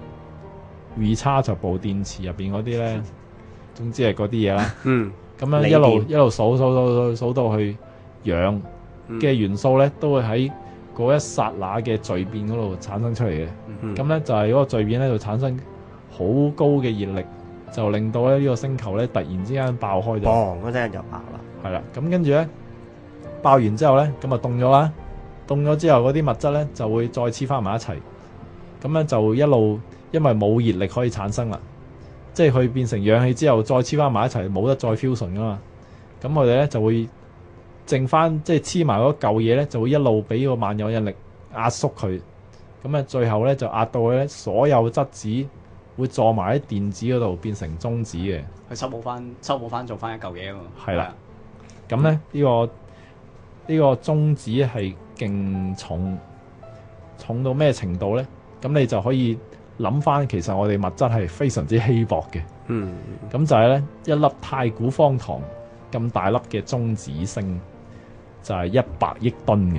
rechargeable 電池入邊嗰啲咧，總之係嗰啲嘢啦。 嗯， 咁樣一路鋰電一路數數數數數到去氧嗯嘅元素咧，都會喺嗰一剎那嘅聚變嗰度產生出嚟嘅。 嗯咁咧就係嗰個聚變咧就產生好高嘅熱力，就令到咧呢個星球咧突然之間爆開咗。 砰嗰聲就爆啦。 係啦，咁跟住咧爆完之後咧，咁啊凍咗啦，凍咗之後嗰啲物質咧就會再黐翻埋一齊，咁咧就一路因為冇熱力可以產生啦，即係佢變成氧氣之後再黐翻埋一齊，冇得再 fusion 噶嘛，咁我哋咧就會剩翻即係黐埋嗰嚿嘢咧，就會一路俾個萬有引力壓縮佢，咁啊最後咧就壓到咧所有質子會坐埋喺電子嗰度變成中子嘅。 佢修補翻修補翻做翻一嚿嘢啊嘛。 係啦。咁咧呢個呢、個中子係勁重，重到咩程度咧？咁你就可以諗翻，其實我哋物質係非常之稀薄嘅。 嗯， 咁就係咧一粒太古方糖咁大粒嘅中子星，就係一百億噸嘅。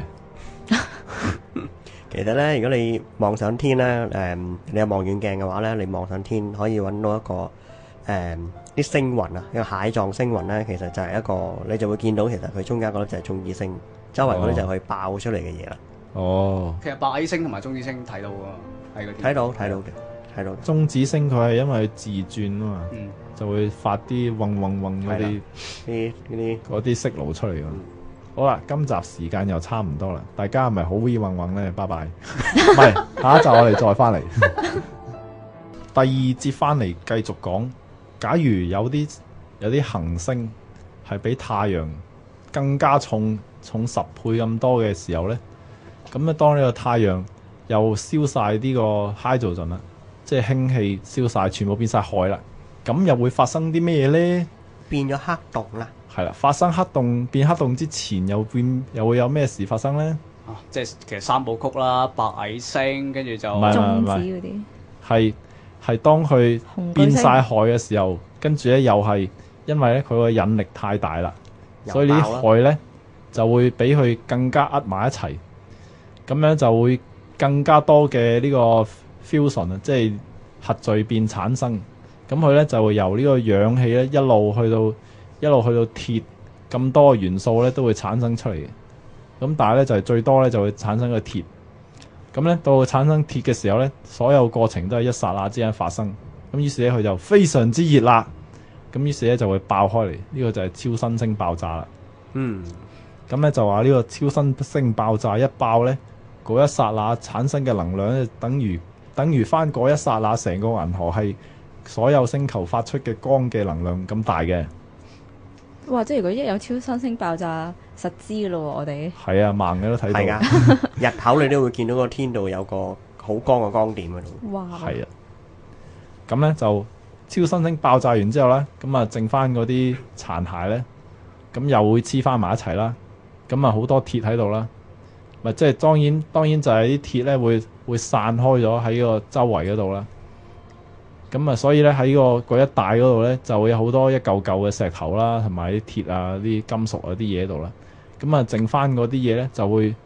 其實咧，如果你望上天咧，誒、你有望遠鏡嘅話咧，你望上天可以揾到一個誒啲、星雲啊，一個蟹狀星雲咧，其實就係一個，你就會見到其實佢中間嗰粒就係中子星，周圍嗰啲就係佢爆出嚟嘅嘢啦。 哦， 其實白矮星同埋中子星睇到啊，喺嗰啲睇到睇到嘅，睇到。 中子星佢係因為佢自轉啊嘛， 嗯， 就會發啲嗡嗡嗡嗰啲係啦啲嗰啲嗰啲色爐出嚟㗎。好啦，今集時間又差唔多啦，大家係咪好 V 嗡嗡咧？拜拜，唔係下一集我哋再翻嚟。第二節翻嚟繼續講，假如有啲有啲行星係比太陽更加重重十倍咁多嘅時候咧，咁咧當呢個太陽又燒晒呢個 hydrogen 啦，即係氫氣燒晒，全部變晒氦啦，咁又會發生啲咩嘢咧？ 變咗黑洞啦。 係啦，發生黑洞變黑洞之前又變又會有咩事發生咧？ 啊，即係其實三部曲啦，白矮星，跟住就唔係中子嗰啲係係當佢紅巨星變晒氦嘅時候，跟住咧又係因為咧佢個引力太大啦， 又所以呢爆啦啲氦咧就會俾佢更加壓埋一齊，咁樣就會更加多嘅呢個 fusion 啊，即係核聚變產生。咁佢咧就會由呢個氧氣咧一路去到一路去到鐵，咁多元素咧都會產生出嚟嘅。咁但係咧就係、最多咧就會產生個鐵。咁咧到產生鐵嘅時候咧，所有過程都係一剎那之間發生。咁於是咧佢就非常之熱啦。咁於是咧就會爆開嚟，呢、個就係超新星爆炸啦。 嗯， 咁咧就話呢個超新星爆炸一爆咧，嗰一剎那產生嘅能量咧，等於等於翻嗰一剎那成個銀河系所有星球發出嘅光嘅能量咁大嘅。 哇！即係如果一有超新星爆炸，實知嘅咯喎，我哋係啊，盲嘅都睇到。 係噶。日頭你都會見到個天度有個好光嘅光點喺度。 哇！ 係啊，咁咧就超新星爆炸完之後咧，咁啊剩翻嗰啲殘骸咧，咁又會黐翻埋一齊啦。咁啊好多鐵喺度啦，咪即係當然當然就係啲鐵咧會會散開咗喺個周圍嗰度啦。咁啊，所以咧喺個嗰一帶嗰度咧，就會有好多一嚿嚿嘅石頭啦，同埋啲鐵啊、啲金屬啊啲嘢喺度啦。咁啊，剩翻嗰啲嘢咧，就會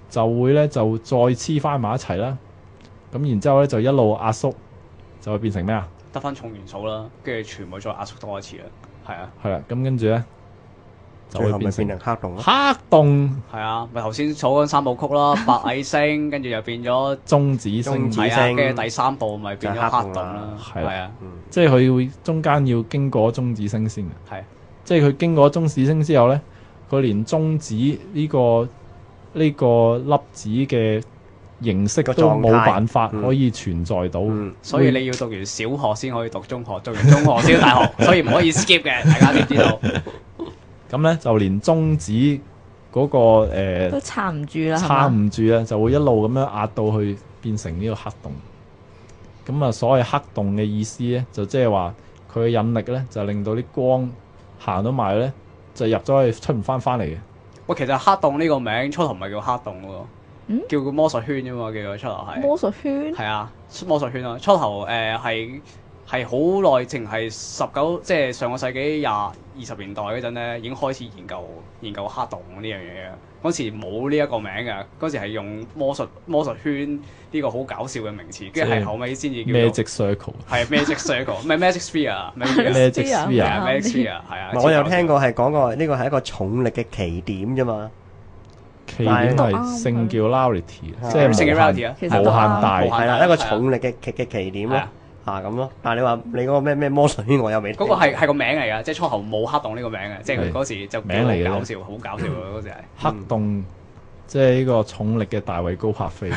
就會咧就再黐翻埋一齊啦。咁然之後咧就一路壓縮，就會變成咩啊？ 得翻重元素啦，跟住全部再壓縮多一次啦。係啊， 係啦，咁跟住咧就會變成變成黑洞咯。 黑洞、 係啊，咪頭先數緊三部曲啦，白矮星，跟住又變咗中子星中，子係啊， 星跟住第三部咪變咗就係黑黑洞啦洞啦。 係啦係啊， 嗯， 即係佢會中間要經過中子星先嘅。 係即係佢經過中子星之後咧，佢連中子呢、個呢、個粒子嘅形式都個狀態冇辦法嗯可以存在到。 嗯所以你要讀完小學先可以讀中學，讀完中學先到大學，所以唔可以 skip 嘅，大家知唔知道？ 咁咧就連中子嗰、個、呃、 都撐唔住啦，係撐嘛？ 唔住咧，就會一路咁樣壓到去變成呢個黑洞。咁啊，所謂黑洞嘅意思咧，就即係話佢嘅引力咧，就令到啲光行到埋咧，就入咗去出唔翻翻嚟嘅。 喂，其實黑洞呢個名初頭唔係叫黑洞喎， 嗯叫個魔術圈啫嘛，叫佢初頭係。 魔術圈係啊，魔術圈啊，初頭誒係係好耐，淨係十九，即係上個世紀廿二十年代嗰陣咧，已經開始研究研究黑洞呢樣嘢嘅。嗰時冇呢一個名嘅，嗰時係用魔術魔術圈呢個好搞笑嘅名詞，跟住係後尾先至叫做 Magic Circle， 係 Magic Circle，唔係 Magic Sphere，Magic Magic Sphere Sphere 係 Magic Sphere 係啊。 我有聽過係講過呢個係一個重力嘅奇點啫嘛。 奇點係 singularity，即係無 Singularity 限啊其實無限大無。限係啦，一個重力嘅奇嘅奇點咯係啊， 嚇咁咯。但係你話你嗰個咩咩魔術圈，我又未聽過。 嗰個係係個名嚟㗎，即係初頭冇黑洞呢個名嘅，即係佢嗰時就名嚟嘅好搞笑，好搞笑啊！嗰時係。 黑洞即係呢個重力嘅大衛高柏飛。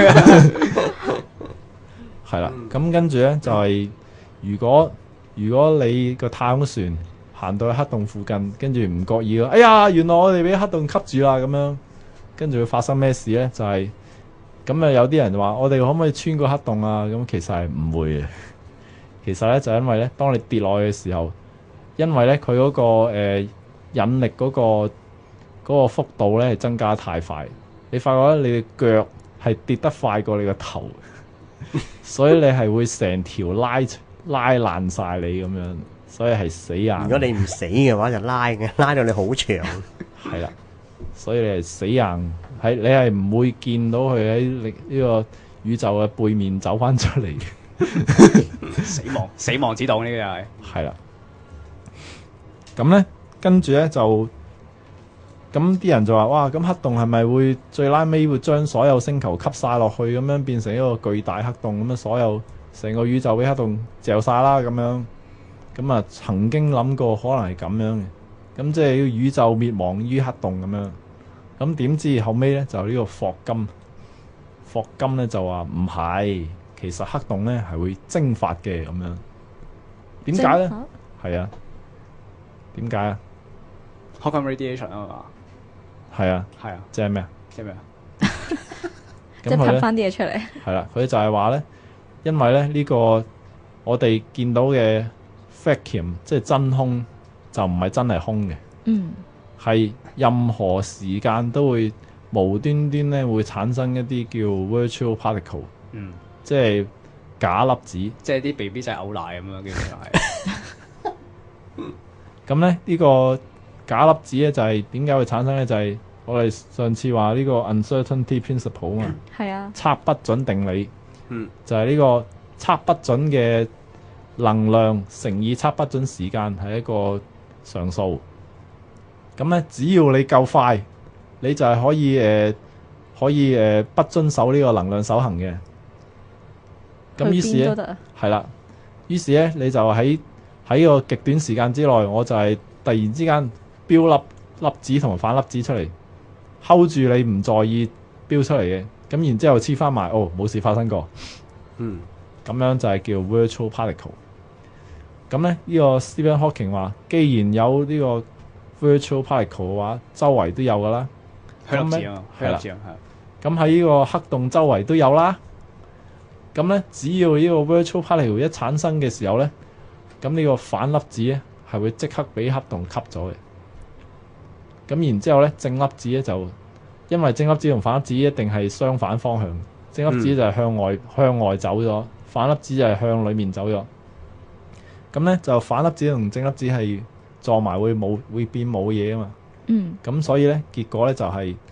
係啦，咁跟住咧就係、如果如果你個太空船行到去黑洞附近，跟住唔覺意咯，哎呀，原來我哋俾黑洞吸住啦咁樣，跟住會發生咩事咧？就係咁啊！有啲人話我哋可唔可以穿過黑洞啊？咁其實係唔會嘅。其實咧就因為咧，當你跌落去嘅時候，因為咧佢嗰個、呃、引力嗰、個嗰、個幅度咧係增加得太快，你發覺咧你嘅腳係跌得快過你個頭，所以你係會成條拉拉爛晒你咁樣，所以係死硬。 如果你唔死嘅話，就拉嘅，拉到你好長。 係啦，所以你係死硬，係你係唔會見到佢喺呢個宇宙嘅背面走翻出嚟嘅。 死亡死亡之島呢個又係係啦，咁咧跟住咧就咁啲人就話：哇！咁黑洞係咪會最拉尾會將所有星球吸晒落去，咁樣變成一個巨大黑洞咁樣，所有成個宇宙俾黑洞嚼晒啦咁樣。咁啊，曾經諗過可能係咁樣嘅，咁即係要宇宙滅亡於黑洞咁樣。咁點知後尾咧就呢個霍金，霍金咧就話唔係。其實黑洞咧係會蒸發嘅咁樣，點解咧？係啊，點解啊？ Hawking radiation 啊嘛， 係啊， 係啊， 即係咩啊？ 即係咩啊？ 即係噴咁佢咧翻啲嘢出嚟。 係啦，佢就係話咧，因為咧呢、呢個我哋見到嘅 vacuum 即係真空，就唔係真係空嘅， 嗯， 係任何時間都會無端端咧會產生一啲叫 virtual particle。 嗯， 即係假粒子， 即係啲 B B 仔嘔奶咁樣，基本上係。 咁咧呢個假粒子咧就係點解會產生咧？就係、我哋上次話呢個 uncertainty principle 啊嘛， 係啊， 測不準定理， 嗯， 就係呢個測不準嘅能量乘以測不準時間係一個常數。咁咧只要你夠快，你就係可以誒、呃、可以誒、呃、不遵守呢個能量守恒嘅。咁於是咧去邊都得啊。 係啦，於是咧你就喺喺個極短時間之內，我就係突然之間標粒粒子同埋反粒子出嚟，hold 住你唔在意標出嚟嘅，咁然之後黐翻埋，哦冇事發生過， 嗯， 咁樣就係叫 virtual particle。咁咧呢個 Stephen Hawking 話，既然有呢個 virtual particle 嘅話，周圍都有噶啦， 虛粒子啊嘛， 係啦虛粒子啊，係。 咁喺呢個黑洞周圍都有啦。咁咧，只要呢個 virtual particle 一產生嘅時候咧，咁呢個反粒子咧係會即刻俾黑洞吸咗嘅。咁然之後咧，正粒子咧就因為正粒子同反粒子一定係相反方向，正粒子就係向外、嗯、向外走咗，反粒子就係向裡面走咗。咁咧就反粒子同正粒子係撞埋會冇會變冇嘢啊嘛。 嗯， 咁所以咧結果咧就係、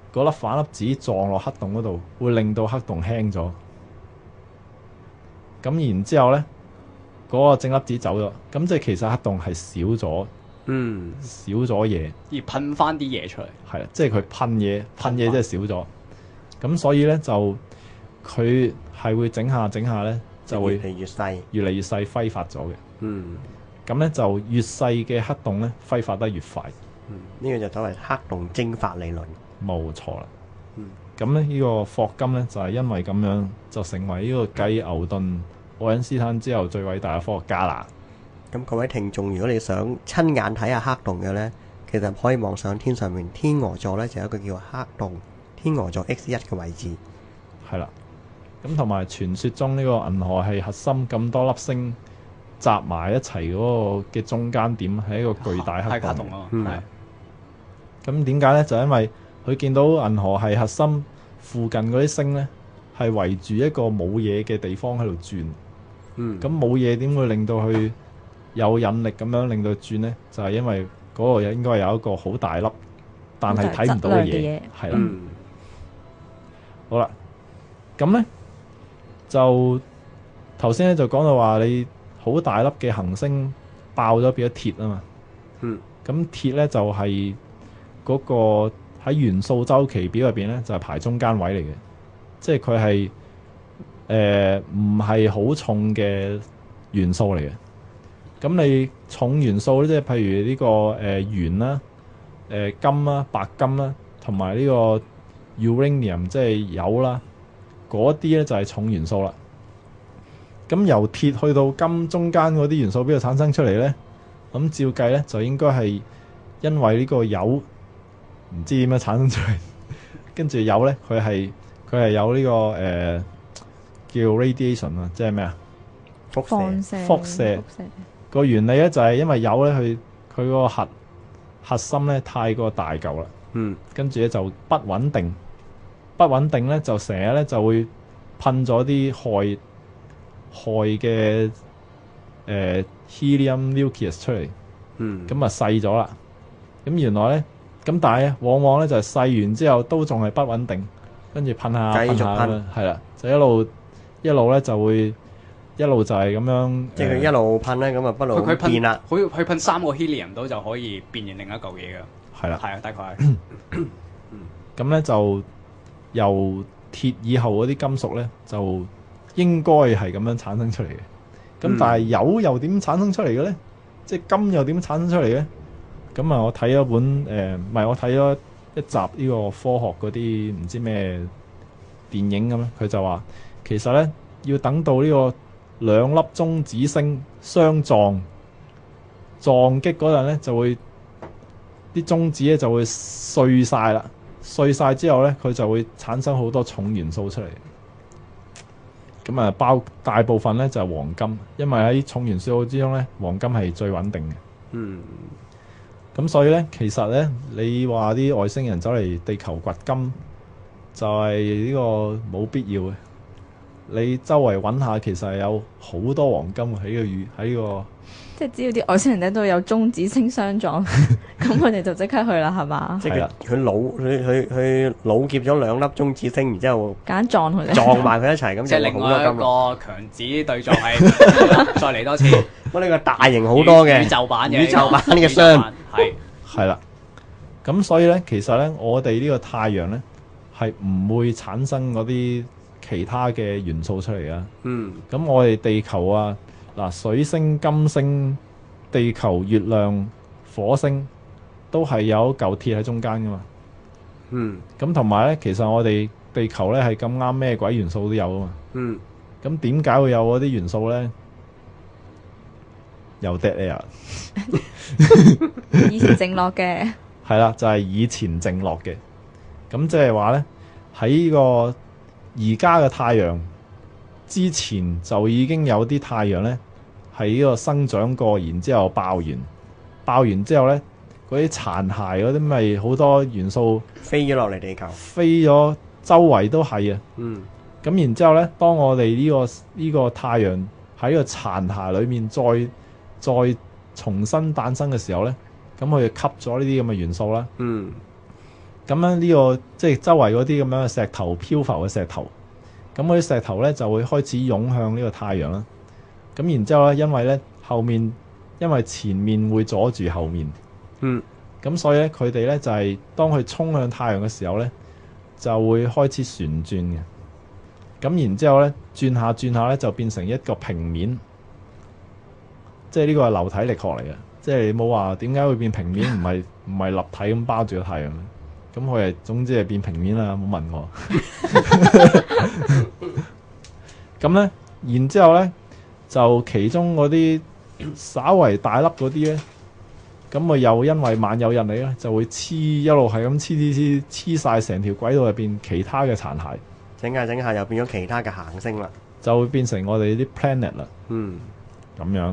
嗰粒反粒子撞落黑洞嗰度，會令到黑洞輕咗。咁然之後咧，嗰、個正粒子走咗，咁即係其實黑洞係少咗嗯， 少咗嘢， 而噴翻啲嘢出嚟。 係啦，即係佢噴嘢噴嘢即係少咗。咁所以咧就佢係會整下整下咧就會越嚟越細。 越嚟越細揮發咗嘅。 嗯咁咧就越細嘅黑洞咧揮發得越快， 嗯，呢、個就所謂黑洞蒸發理論。 冇錯啦。 嗯咁咧呢個霍金咧就係、因為咁樣就成為呢個繼牛頓、愛因斯坦之後最偉大嘅科學家啦。 咁各位聽眾，如果你想親眼睇下黑洞嘅呢，其實可以望上天上面天鵝座呢，就有一個叫黑洞，天鵝座 X 一嘅位置。 係啦，咁同埋傳說中呢個銀河系核心咁多粒星集埋一齊嗰個嘅中間點係一個巨大黑洞係黑洞。啊嗯嘛，係咁點解呢？就因為佢見到銀河系核心附近嗰啲星呢，係圍住一個冇嘢嘅地方喺度轉。 嗯， 咁冇嘢點會令到佢有引力咁樣令到佢轉呢？就係、因為嗰個應該有一個好大粒，但係睇唔到嘅嘢好大質量嘅嘢， 係啦。 嗯好啦，咁呢，就頭先咧就講到話你好大粒嘅行星爆咗變咗鐵啊嘛。 嗯咁鐵咧就係、嗰個喺元素周期表入邊咧就係、排中間位嚟嘅，即係佢係誒唔係好重嘅元素嚟嘅。咁你重元素咧，即係譬如呢、個誒、呃、鉛啦、誒、呃、金啦、白金啦，同埋呢個 uranium 即係鈾啦，嗰啲咧就係、重元素啦。咁由鐵去到金中間嗰啲元素邊度產生出嚟咧？咁照計咧就應該係因為呢個鈾唔知點樣產生出嚟，跟住鈾咧佢係佢係有呢、個誒、呃、叫 radiation 啊，即係咩啊？ 輻放射。 射輻射個原理咧就係因為鈾咧佢佢個核核心咧太過大嚿啦， 嗯跟住咧就不穩定，不穩定咧就成日咧就會噴咗啲害害嘅誒、呃 helium nucleus 出嚟， 嗯， 咁啊細咗啦。咁原來咧，咁但係呢往往咧就係細完之後都仲係不穩定，跟住噴下繼續噴下咁噴樣，係啦，就一路一路咧就會一路就係咁樣，呃即係佢一路噴咧，咁啊不路佢佢變啦。 噴，佢佢噴三個 helium 到就可以變成另一嚿嘢㗎。 係啦。 係啊，大概係。 咁咧就由鐵以後嗰啲金屬咧，就應該係咁樣產生出嚟嘅。咁、 嗯但係鈾又點產生出嚟嘅咧？即係金又點產生出嚟嘅？咁啊，我睇咗本誒，唔、係我睇咗一集呢個科學嗰啲唔知咩電影咁咧，佢就話其實咧要等到呢個兩粒中子星相撞撞擊嗰陣咧，就會啲中子咧就會碎晒啦。碎晒之後咧，佢就會產生好多重元素出嚟。咁啊，包大部分咧就係、黃金，因為喺重元素之中咧，黃金係最穩定嘅。 嗯咁所以咧，其實咧，你話啲外星人走嚟地球掘金，就係、呢個冇必要嘅。你周圍揾下，其實係有好多黃金喺個宇喺個。 即係只要啲外星人睇到有中子星相撞，咁佢哋就即刻去啦，係嘛？ 即係佢係啦佢腦佢佢佢腦劫咗兩粒中子星，然之後揀撞佢哋。 撞埋佢一齊，咁即係就另外一好多金啦。 個強子對撞係再嚟多次我呢個大型好多嘅宇宙版嘅宇宙版嘅宇宙箱版係係啦，咁所以咧，其實咧，我哋呢個太陽咧係唔會產生嗰啲其他嘅元素出嚟噶。 嗯咁我哋地球啊，嗱水星、金星、地球、月亮、火星都係有嚿鐵喺中間噶嘛。 嗯咁同埋咧，其實我哋地球咧係咁啱咩鬼元素都有啊嘛。 嗯咁點解會有嗰啲元素咧？有 dead air。 以前剩落嘅， 係啦，就係、以前剩落嘅。咁即係話咧，喺呢個而家嘅太陽之前就已經有啲太陽咧係呢個生長過，然之後爆完，爆完之後咧嗰啲殘骸嗰啲咪好多元素飛咗落嚟地球。 飛咗，周圍都係啊。 嗯咁然之後咧，當我哋呢、個呢、個太陽喺個殘骸裏面再再重新誕生嘅時候咧，咁佢就吸咗呢啲咁嘅元素啦。 嗯咁樣呢個即係周圍嗰啲咁樣嘅石頭漂浮嘅石頭，咁嗰啲石頭咧就會開始湧向呢個太陽啦。咁然之後咧，因為咧後面因為前面會阻住後面， 嗯， 咁所以咧佢哋咧就係、是、當佢衝向太陽嘅時候咧，就會開始旋轉嘅。咁然之後咧轉下轉下咧就變成一個平面，即係呢個係流體力學嚟嘅。即係你冇話點解會變平面，唔係唔係立體咁包住個太陽。咁佢係總之係變平面啦，冇問我。咁咧，然之後咧就其中嗰啲稍為大粒嗰啲咧，咁啊又因為萬有引力咧，就會黐一路係咁黐黐黐黐晒成條軌道入邊其他嘅殘骸， 整下整下又變咗其他嘅行星啦。 就會變成我哋啲 planet 啦。 嗯， 咁樣，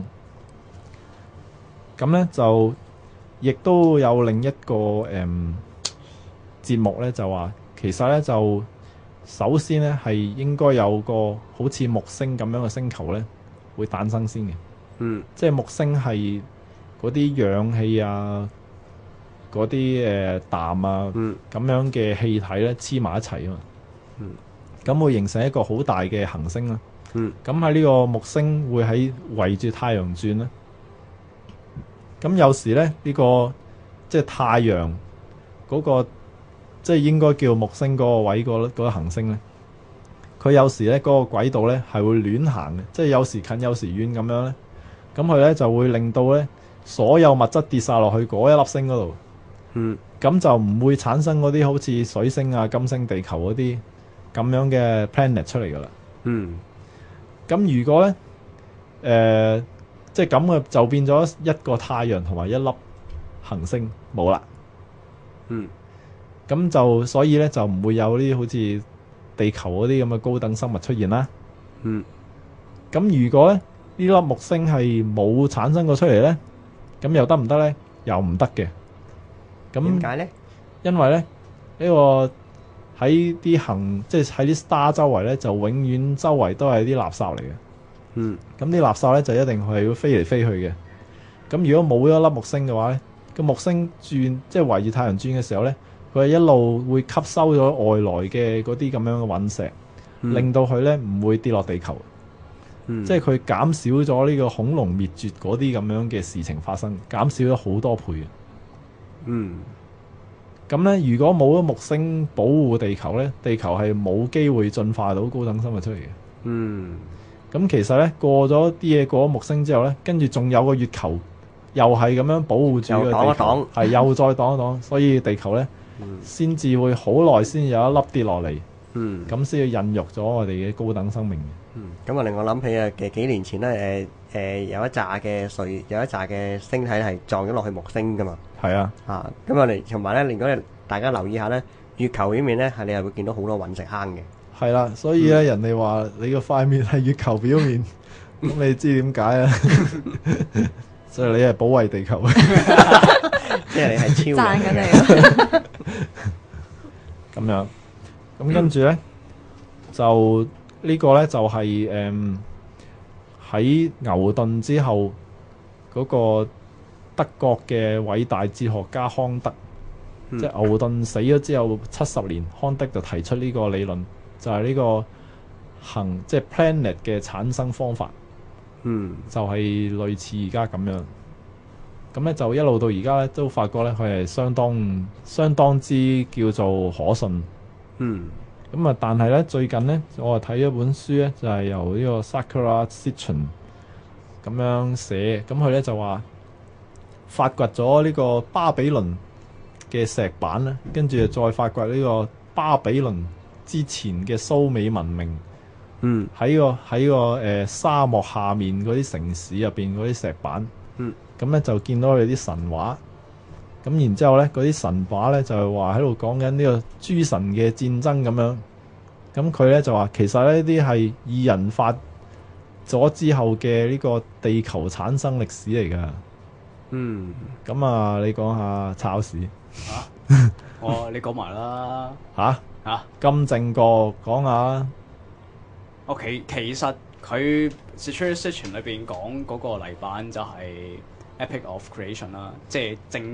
咁咧就亦都有另一個誒、嗯、節目咧，就話其實咧就首先咧係應該有個好似木星咁樣嘅星球咧會誕生先嘅。 嗯， 即係木星係嗰啲氧氣啊、嗰啲誒氮啊咁、 嗯、 樣嘅氣體咧黐埋一齊啊嘛。 嗯， 咁會形成一個好大嘅行星啦。 嗯， 咁喺呢個木星會喺圍住太陽轉咧。咁有時咧呢、呢個即係太陽嗰、嗰個即係應該叫木星嗰個位嗰、嗰、嗰個行星咧，佢有時咧嗰、嗰個軌道咧係會亂行嘅，即係有時近有時遠咁樣咧。咁佢咧就會令到咧所有物質跌晒落去嗰一粒星嗰度。 嗯， 咁就唔會產生嗰啲好似水星啊、金星、地球嗰啲咁樣嘅 planet 出嚟噶啦。 嗯， 咁如果咧誒、呃、即係咁嘅就變咗一個太陽同埋一粒行星冇啦。 嗯， 咁就所以咧就唔會有啲好似地球嗰啲咁嘅高等生物出現啦。 嗯， 咁如果咧呢粒木星係冇產生過出嚟咧，咁又得唔得咧？又唔得嘅。咁點解咧？ 因為咧呢、呢個喺啲行即係喺啲 star 周圍咧，就永遠周圍都係啲垃圾嚟嘅。 嗯， 咁啲垃圾咧就一定係要飛嚟飛去嘅。咁如果冇咗粒木星嘅話咧，個木星轉即係圍住太陽轉嘅時候咧，佢係一路會吸收咗外來嘅嗰啲咁樣嘅隕石， 嗯、 令到佢咧唔會跌落地球。 嗯、 即係佢減少咗呢個恐龍滅絕嗰啲咁樣嘅事情發生，減少咗好多倍嘅。 嗯， 咁咧，如果冇咗木星保護地球咧，地球係冇機會進化到高等生物出嚟嘅。 嗯， 咁其實咧過咗啲嘢過咗木星之後咧，跟住仲有個月球，又係咁樣保護住個地球， 又擋一擋， 係又再擋一擋，所以地球咧先至會好耐先有一粒跌落嚟。 嗯， 咁先要孕育咗我哋嘅高等生命嘅。 嗯，咁啊令我諗起啊，嘅幾年前咧，誒、誒有一紮嘅水，有一紮嘅星體係撞咗落去木星噶嘛。 係啊， 啊，咁我哋同埋咧，如果你大家留意下咧，月球表面咧係你係會見到好多隕石坑嘅。 係啦，所以咧、嗯、人哋話你個塊面係月球表面，咁你知點解啊？所以你係保衛地球， 即係你係超讚緊你。 咁樣，咁跟住咧、嗯、就、這個、呢個咧就係誒喺牛頓之後嗰、那個德國嘅偉大哲學家康德，嗯、即係牛頓死咗之後七十年，康德就提出呢個理論，就係、是、呢個行即係 planet 嘅產生方法。 嗯， 就係類似而家咁樣，咁咧就一路到而家咧都發覺咧佢係相當相當之叫做可信。 嗯， 咁啊，但係咧最近咧我係睇咗本書咧，就係、是、由呢個 Sakura Sitchin 咁樣寫，咁佢咧就話發掘咗呢個巴比倫嘅石板咧，跟住再發掘呢個巴比倫之前嘅蘇美文明。 嗯， 喺個喺個誒、呃、沙漠下面嗰啲城市入邊嗰啲石板， 嗯， 咁咧就見到佢啲神話，咁然之後咧嗰啲神話咧就係話喺度講緊呢個諸神嘅戰爭咁樣，咁佢咧就話其實呢啲係異人發咗之後嘅呢個地球產生歷史嚟㗎。 嗯， 咁啊，你講下抄屎嚇？哦，你講埋啦嚇嚇， 金正國講下。 我其其實佢 Security Section 裏邊講嗰個泥板就係 Epic of Creation 啦，即係正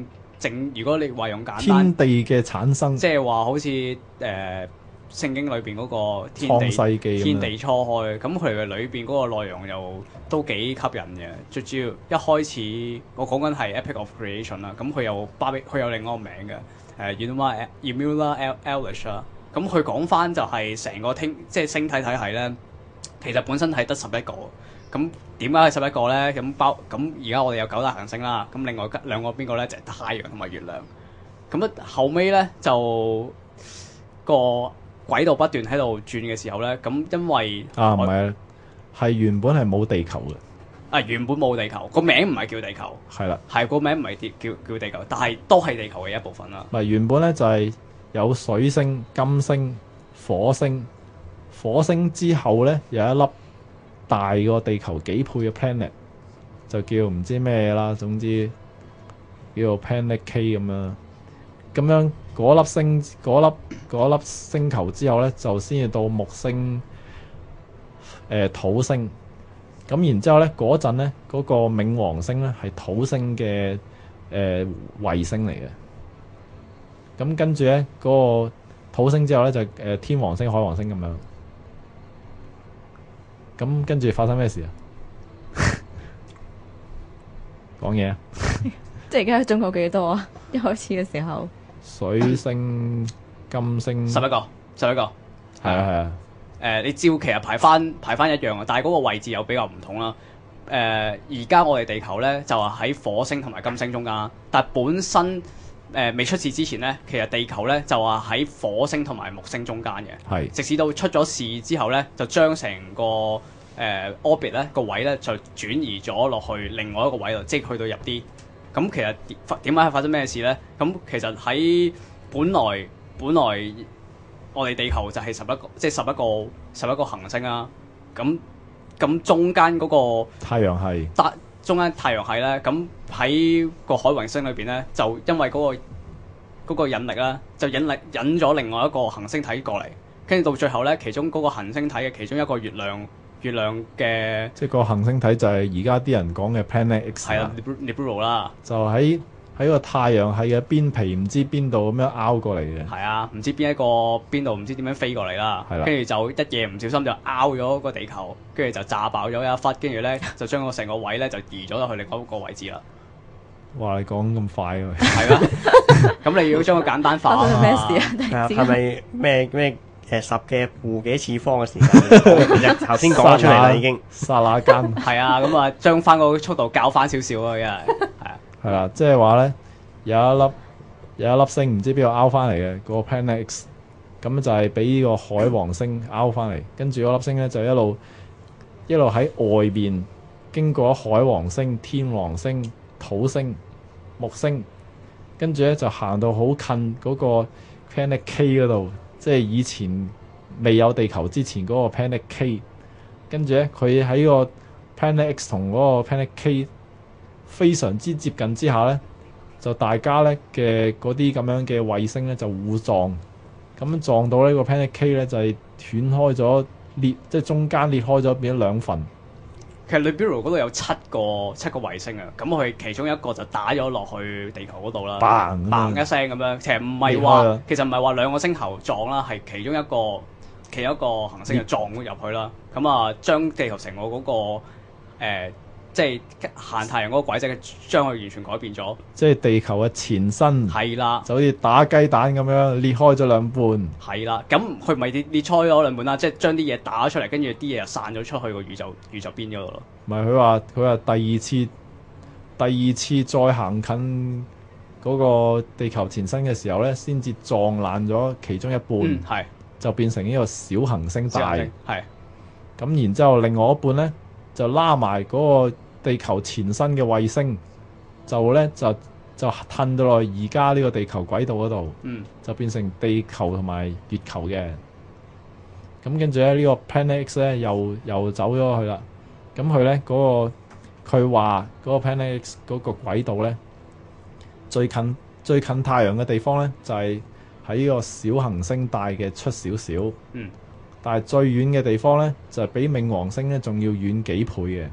正，如果你話用簡天單， 地嘅產生， 即係話好似誒、呃、聖經裏邊嗰個天創地世記咁樣天地初開，咁佢哋裏邊嗰個內容又都幾吸引嘅。最主要一開始我講緊係 Epic of Creation 啦，咁佢有巴比，佢有另外一個名嘅誒 Enuma Emula Elish 啦。咁佢講翻就係成個天即係星體體系咧，其實本身係得十一個。咁點解係十一個咧？咁包咁而家我哋有九大行星啦，咁另外兩個邊個咧就係、是、太陽同埋月亮。咁咧後尾咧就個軌道不斷喺度轉嘅時候咧，咁因為啊，唔係啊，係原本係冇地球嘅， 啊原本冇地球，個名唔係叫地球， 係啦， 係個名唔係叫叫地球，但係都係地球嘅一部分啦。 唔係原本咧就係、是、有水星、金星、火星，火星之後咧有一粒大過地球幾倍嘅 planet，就叫唔知咩啦，總之叫做 Planet K 咁樣。咁樣嗰粒星嗰粒嗰粒星球之後咧，就先至到木星、誒、呃、土星。咁然之後咧，嗰陣咧嗰個冥王星咧係土星嘅誒衛星嚟嘅。咁跟住咧嗰個土星之後咧就誒、呃、天王星、海王星咁樣。咁跟住發生咩事啊？講嘢啊！ 即係而家中國幾多啊？一開始嘅時候， 水星、金星， 十一個，十一個， 係啊係啊。 誒、你照其實排翻排翻一樣啊，但係嗰個位置又比較唔同啦。誒、而家我哋地球咧就係喺火星同埋金星中間，但係本身誒、未出事之前咧，其實地球咧就係喺火星同埋木星中間嘅。 係直至到出咗事之後咧，就將成個誒、orbit 咧個位咧就轉移咗落去另外一個位度，即係去到入啲。咁其實點解係發生咩事咧？咁其實喺本來本來我哋地球就係十一個，即係十一個十一個行星啦。咁咁中間嗰、個太陽系， 太中間太陽系咧，咁喺個海王星裏邊咧，就因為嗰、個嗰、個引力啦，就引力引咗另外一個行星體過嚟，跟住到最後咧，其中嗰個行星體嘅其中一個月亮，月亮嘅即係個行星體就係而家啲人講嘅 Planet X 係啦啦， Nibiru 啦， 就喺喺個太陽系嘅邊皮唔知邊度咁樣拗過嚟嘅。 係啊，唔知邊一個邊度唔知點樣飛過嚟啦， 係啦跟住就一夜唔小心就拗咗個地球，跟住就炸爆咗一忽，跟住咧就將個成個位咧就移咗落去另外一個位置啦。 哇！你講咁快嘅， 係啦，咁你要將佢簡單化發生咗咩啊事啊？突係啊， 然之間， 係咪咩咩誒十嘅負幾次方嘅時間？其實頭先講咗出嚟啦，已經。 剎那間係啊，咁啊將翻個速度校翻少少啊，因為係啊， 係啦，即係話咧有一粒有一粒星唔知邊度拗翻嚟嘅個 Planet X，咁就係俾呢個海王星拗翻嚟，跟住嗰粒星咧就一路一路喺外邊經過海王星、天王星、土星、木星，跟住咧就行到好近嗰個 Planet K 嗰度，即係以前未有地球之前嗰個 Planet K。跟住咧佢喺個 Planet X 同嗰個 Planet K 非常之接近之下咧，就大家咧嘅嗰啲咁樣嘅衛星咧就互撞，咁撞到呢個 Planet K 咧就係、斷開咗裂，即係中間裂開咗變咗兩份。 其實 Nibiru 嗰度有七個七個衛星啊，咁佢其中一個就打咗落去地球嗰度啦， 砰砰一聲咁樣，其實唔係裂開話啦， 其實唔係話兩個星球撞啦，係其中一個其中一個行星就撞咗入去啦，咁啊將地球成個嗰、個、呃、即係行太陽嗰個軌跡，將佢完全改變咗， 即係地球嘅前身， 係啦。 就好似打雞蛋咁樣裂開咗兩半。 係啦，咁佢咪裂裂開咗兩半啦，即係將啲嘢打咗出嚟，跟住啲嘢又散咗出去個宇宙宇宙邊嗰度咯。 唔係佢話佢話第二次第二次再行近嗰個地球前身嘅時候咧，先至撞爛咗其中一半， 嗯，係就變成呢個小行星大。 係咁然之後另外一半咧就拉埋嗰個地球前身嘅衛星，就咧就就褪到落而家呢個地球軌道嗰度， 嗯就變成地球同埋月球嘅。咁跟住咧呢、呢個 Planet X 咧又又走咗去啦。咁佢咧嗰個佢話嗰個 Planet X 嗰個軌道咧最近最近太陽嘅地方咧就係喺呢個小行星帶嘅出少少。 嗯， 但係最遠嘅地方咧，就係、比冥王星咧仲要遠幾倍嘅。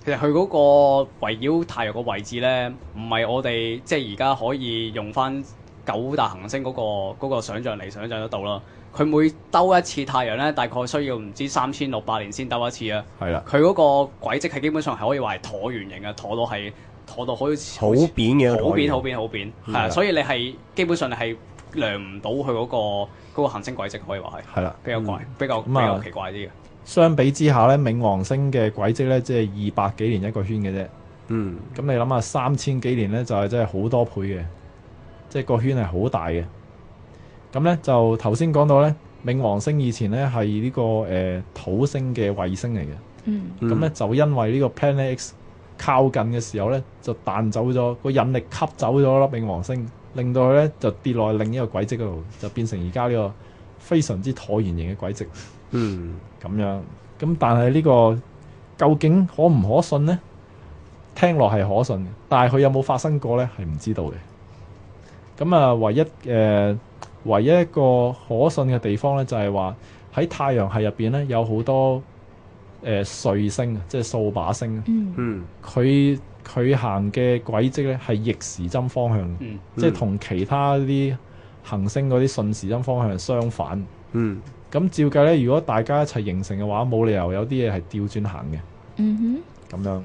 其實佢嗰個圍繞太陽個位置咧，唔係我哋即係而家可以用翻九大行星嗰、個嗰、個想像嚟想像得到啦。佢每兜一次太陽咧，大概需要唔知三千六百年先兜一次啊。 係啦， 佢嗰個軌跡係基本上係可以話係橢圓形嘅，橢到係橢到好似好扁嘅一個橢圓， 好扁好扁好扁，係啊， 嗯所以你係基本上你係量唔到佢嗰個嗰個行星軌跡，可以話係係啦。 比較怪，比較比咁啊較奇怪啲嘅。 相比之下咧，冥王星嘅軌跡咧，即係二百幾年一個圈嘅啫。 嗯咁你諗下，三千幾年咧就係真係好多倍嘅，即係個圈係好大嘅。咁咧就頭先講到咧，冥王星以前咧係呢個誒、呃、土星嘅衛星嚟嘅。 嗯咁咧、就因為呢個 Planet X 靠近嘅時候咧，就彈走咗個引力吸走咗粒冥王星，令到佢咧就跌落去另一個軌跡嗰度，就變成而家呢個非常之橢圓形嘅軌跡。 嗯咁樣，咁但係呢個究竟可唔可信呢？聽落係可信嘅，但係佢有冇發生過呢？係唔知道嘅。咁啊，唯一誒、呃，唯一一個可信嘅地方呢，就係話喺太陽系入邊呢，有好多誒彗星，即係掃把星， 嗯嗯佢佢行嘅軌跡呢係逆時針方向嘅， 嗯即係同其他啲行星嗰啲順時針方向係相反。 嗯咁照計咧，如果大家一齊形成嘅話，冇理由有啲嘢係調轉行嘅嗯咁樣。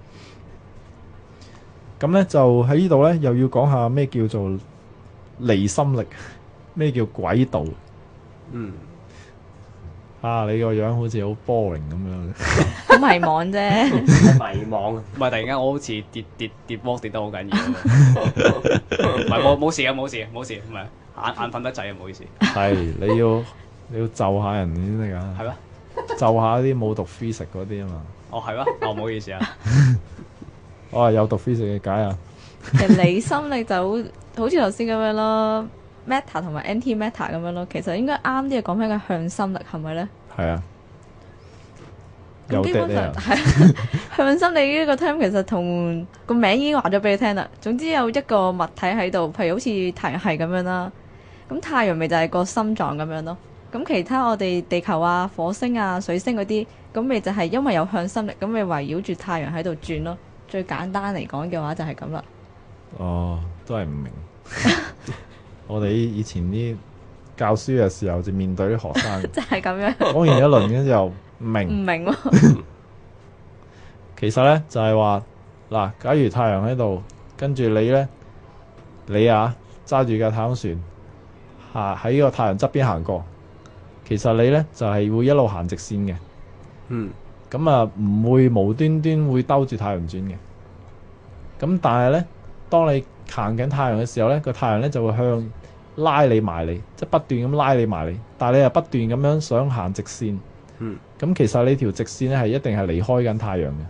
咁咧就喺呢度咧，又要講下咩叫做離心力，咩叫軌道嗯， 啊？你個樣好似好 boring 咁樣。 哼，好迷茫啫。 迷惘啊！ 唔係突然間我好似跌跌跌波跌得好緊要喎，唔係冇冇事嘅冇事嘅冇事，唔係眼眼瞓得滯啊，唔好意思， 係你要你要就下人先得㗎， 係咩？ 就下啲冇讀 physics 嗰啲啊嘛。 哦係咩？哦唔好意思啊， 我係有讀 physics 嘅解啊。 其實離心力就好好似頭先咁樣咯，meta 同埋 anti-meta 咁樣咯。其實應該啱啲係講翻個向心力係咪咧？ 係啊，有咁基本上啲啊， 係向心力呢個 term 其實同個名已經話咗俾你聽啦。總之有一個物體喺度，譬如好似太陽系咁樣啦。咁太陽咪就係個心臟咁樣咯。咁其他我哋地球啊、火星啊、水星嗰啲，咁咪就係因為有向心力，咁咪圍繞住太陽喺度轉咯。最簡單嚟講嘅話就係咁啦。 哦，都係唔明。我哋以前啲教書嘅時候就面對啲學生， 即係咁樣， 講完一輪跟住又唔唔明。 明喎。 其實咧就係話嗱，假如太陽喺度，跟住你咧，你啊揸住架太空船，下喺個太陽側邊行過，其實你咧就係、會一路行直線嘅。 嗯咁啊，唔會無端端會兜住太陽轉嘅。咁但係咧，當你行緊太陽嘅時候咧，個太陽咧就會向拉你埋嚟，即係不斷咁拉你埋嚟。但係你又不斷咁樣想行直線。 嗯咁其實你條直線咧係一定係離開緊太陽嘅。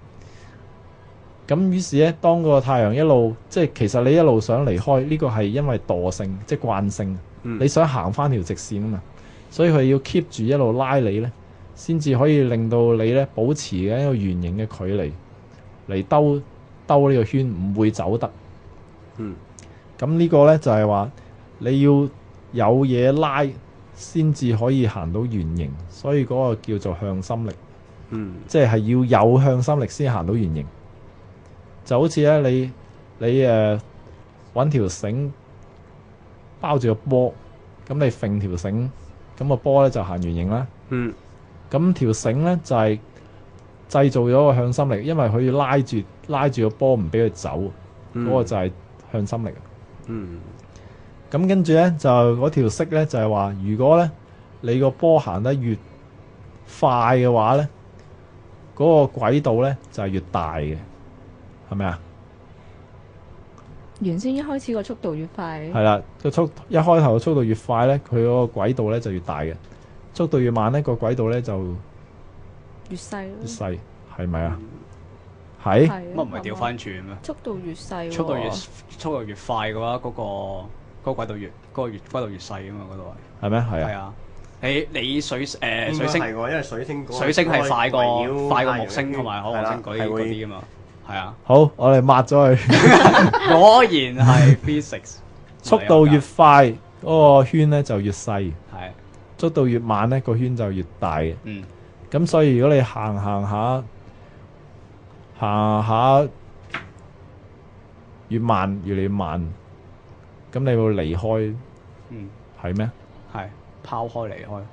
咁於是咧，當個太陽一路即係其實你一路想離開，呢個係因為惰性，即係慣性。 嗯你想行翻條直線啊嘛，所以佢要 keep 住一路拉你咧，先至可以令到你咧保持嘅一個圓形嘅距離嚟兜兜呢個圈，唔會走得。 嗯咁呢個咧就係話你要有嘢拉先至可以行到圓形，所以嗰個叫做向心力， 嗯即係要有向心力先行到圓形。就好似咧你你誒揾條繩包住個波，咁你揈條繩，咁個波咧就行圓形啦。 嗯咁條繩咧就係、製造咗個向心力，因為佢要拉住拉住個波唔俾佢走，嗰、 嗯個就係向心力。 嗯咁跟住咧就嗰條色咧就係、話，如果咧你個波行得越快嘅話咧，嗰、個軌道咧就係、越大嘅，係咪啊？ 原先一開始個速度越快， 係啦，個速一開頭嘅速度越快咧，佢嗰個軌道咧就越大嘅；速度越慢咧，個軌道咧就越細咯越。細，係咪啊？係係乜唔係調翻轉咩？ 速度越細喎， 速度越速度越快嘅話，嗰、個嗰、個軌道越嗰、個越軌道越細啊嘛，嗰度係。 係咩？係啊。 係啊，你你水誒、呃、 應該水星係喎，因為水星嗰個水星係快過圍繞快過太陽木星同埋海王星嗰啲係會嗰啲噶嘛，係啊， 好，我哋抹咗佢。 果然係 physics。 速度越快，嗰、個圈咧就越細； 係速度越慢咧，個圈就越大嘅。 嗯咁所以如果你行行下行下越慢，越嚟越慢，咁你會離開嗯， 係咩？ 係拋開離開。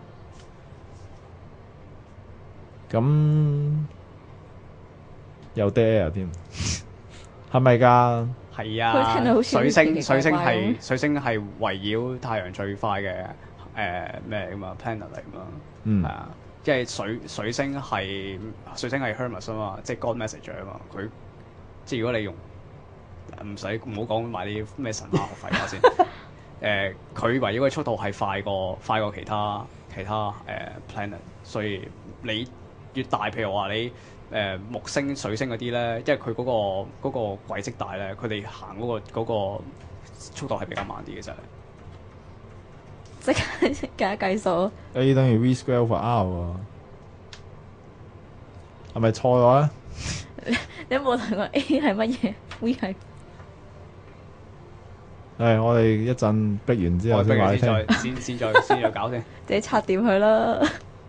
咁有 dare 添，係咪㗎？ 係佢聽到好啊， 似水星奇水星奇怪怪係咁水星係圍繞太陽最快嘅誒咩㗎嘛 planet 嚟㗎嘛， 嗯係啊，因為水水星係水星係 Hermes 啊嘛，即係 God Messenger 啊嘛，佢即係如果你用唔使唔好講埋啲咩神話學費話先，誒佢圍繞嘅速度係快過快過其他其他誒、呃 planet，所以你越大，譬如話你。誒、呃、木星、水星嗰啲咧，因為佢嗰、個嗰、個軌跡大咧，佢哋行嗰、個嗰、個速度係比較慢啲嘅啫。 即刻計一計數， A 等於 V square over R 喎，係咪錯咗咧？ 你有冇同我 A 係乜嘢？V 係誒，我哋一陣逼完之後我不如先先話你聽。 再先先再先再搞先。 自己拆掂佢啦。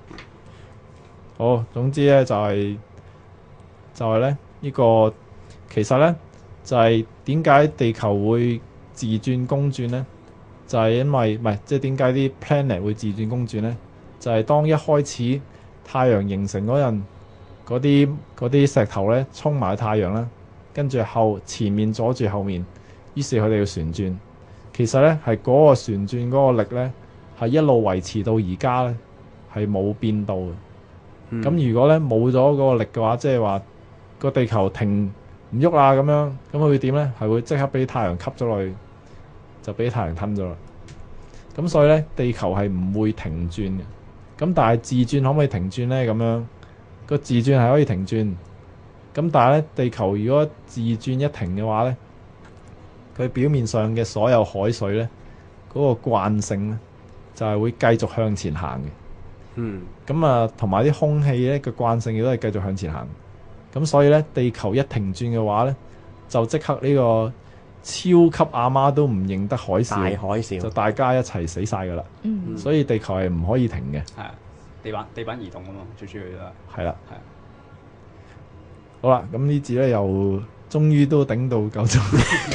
好，總之咧就係、就係咧呢個其實咧就係點解地球會自轉公轉咧？就係、因為唔係即係點解啲 planet 會自轉公轉咧？就係、當一開始太陽形成嗰陣，嗰啲嗰啲石頭咧衝埋太陽啦，跟住後前面阻住後面，於是佢哋要旋轉。其實咧係嗰個旋轉嗰個力咧係一路維持到而家咧係冇變到嘅。咁、 嗯如果咧冇咗嗰個力嘅話，即係話個地球停唔喐啦咁樣，咁佢會點咧？係會即刻俾太陽吸咗落去，就俾太陽吞咗啦。咁所以咧，地球係唔會停轉嘅。咁但係自轉可唔可以停轉咧？咁樣個自轉係可以停轉。咁但係咧，地球如果自轉一停嘅話咧，佢表面上嘅所有海水咧，嗰、個慣性咧就係、會繼續向前行嘅。 嗯咁啊，同埋啲空氣咧嘅慣性亦都係繼續向前行。咁所以咧，地球一停轉嘅話咧，就即刻呢個超級阿媽都唔認得海大嘯， 海嘯就大家一齊死晒噶啦。 嗯， 所以地球係唔可以停嘅， 係啊，地板地板移動啊嘛，最主要都係係啦。 係啊。 好啦，咁呢節咧又終於都頂到夠鐘。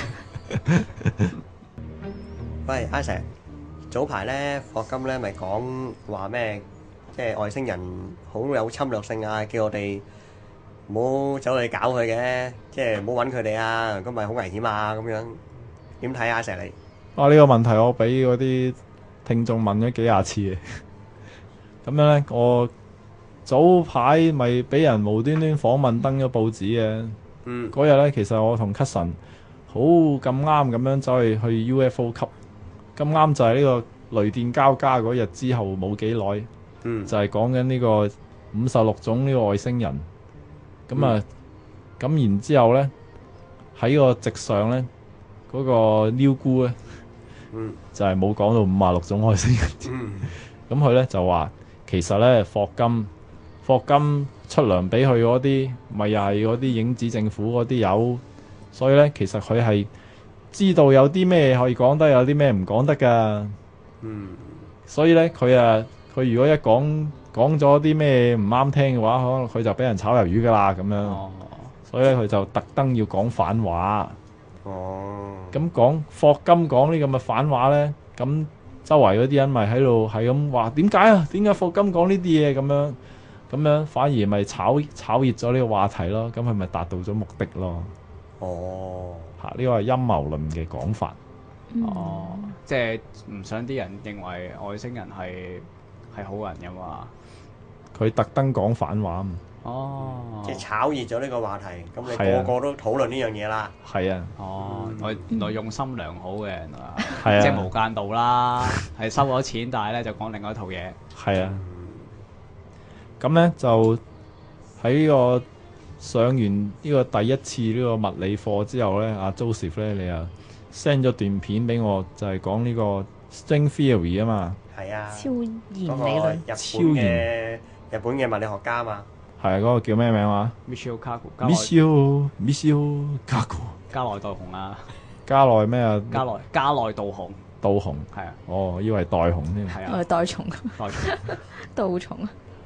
喂，阿成，早排咧霍金咧咪講話咩？即係外星人好有侵略性啊，叫我哋唔好走去搞佢嘅，即係唔好揾佢哋啊，咁咪好危險啊咁樣。點睇啊，阿成你？ 啊！呢、個問題我俾嗰啲聽眾問咗幾廿次嘅。咁樣咧，我早排咪俾人無端端訪問登咗報紙嘅。 嗯嗰日咧，其實我同 cousin 好咁啱咁樣走去去 U F O 級，咁啱就係呢個雷電交加嗰日之後冇幾耐， 嗯就係講緊呢個五十六種呢個外星人。咁啊，咁、然之後咧喺個直上咧嗰、個 New 姑咧嗯就係冇講到五十六種外星人。 嗯咁佢咧就話其實咧霍金霍金出糧俾佢嗰啲，咪又係嗰啲影子政府嗰啲友，所以咧其實佢係知道有啲咩可以講得，有啲咩唔講得㗎。 嗯所以咧佢啊，佢如果一講講咗啲咩唔啱聽嘅話，可能佢就俾人炒魷魚㗎啦咁樣。 哦， 所以咧佢就特登要講反話。 哦， 咁講霍金講呢咁嘅反話咧，咁周圍嗰啲人咪喺度係咁話點解啊？點解霍金講呢啲嘢咁樣？咁樣反而咪炒炒熱咗呢個話題咯。咁佢咪達到咗目的咯？ 哦， 嚇、呢個係陰謀論嘅講法。 哦，即係唔想啲人認為外星人係係好人㗎嘛。 佢特登講反話嘛。 哦， 即係炒熱咗呢個話題，咁你係啊個個都討論呢樣嘢啦。 係啊， 哦，原來原來用心良好嘅，原來係啊即係無間道啦，係收咗錢，但係咧就講另外一套嘢。 係啊。咁咧就喺呢個上完呢個第一次呢個物理課之後咧，阿 Joseph 咧你啊 send 咗段片俾我，就係講呢個 string theory 啊嘛。 係啊， 超燃理嗰個論日本超嘅日本嘅物理學家嘛。 係啊，嗰、個叫咩名話 Michio Kaku 加內 ？Michio Michio Kaku 加內道雄啊， 加內咩啊？ 加內加內道雄道雄。 係啊哦，以為代雄添。 係啊我係代蟲， 代雄稻蟲。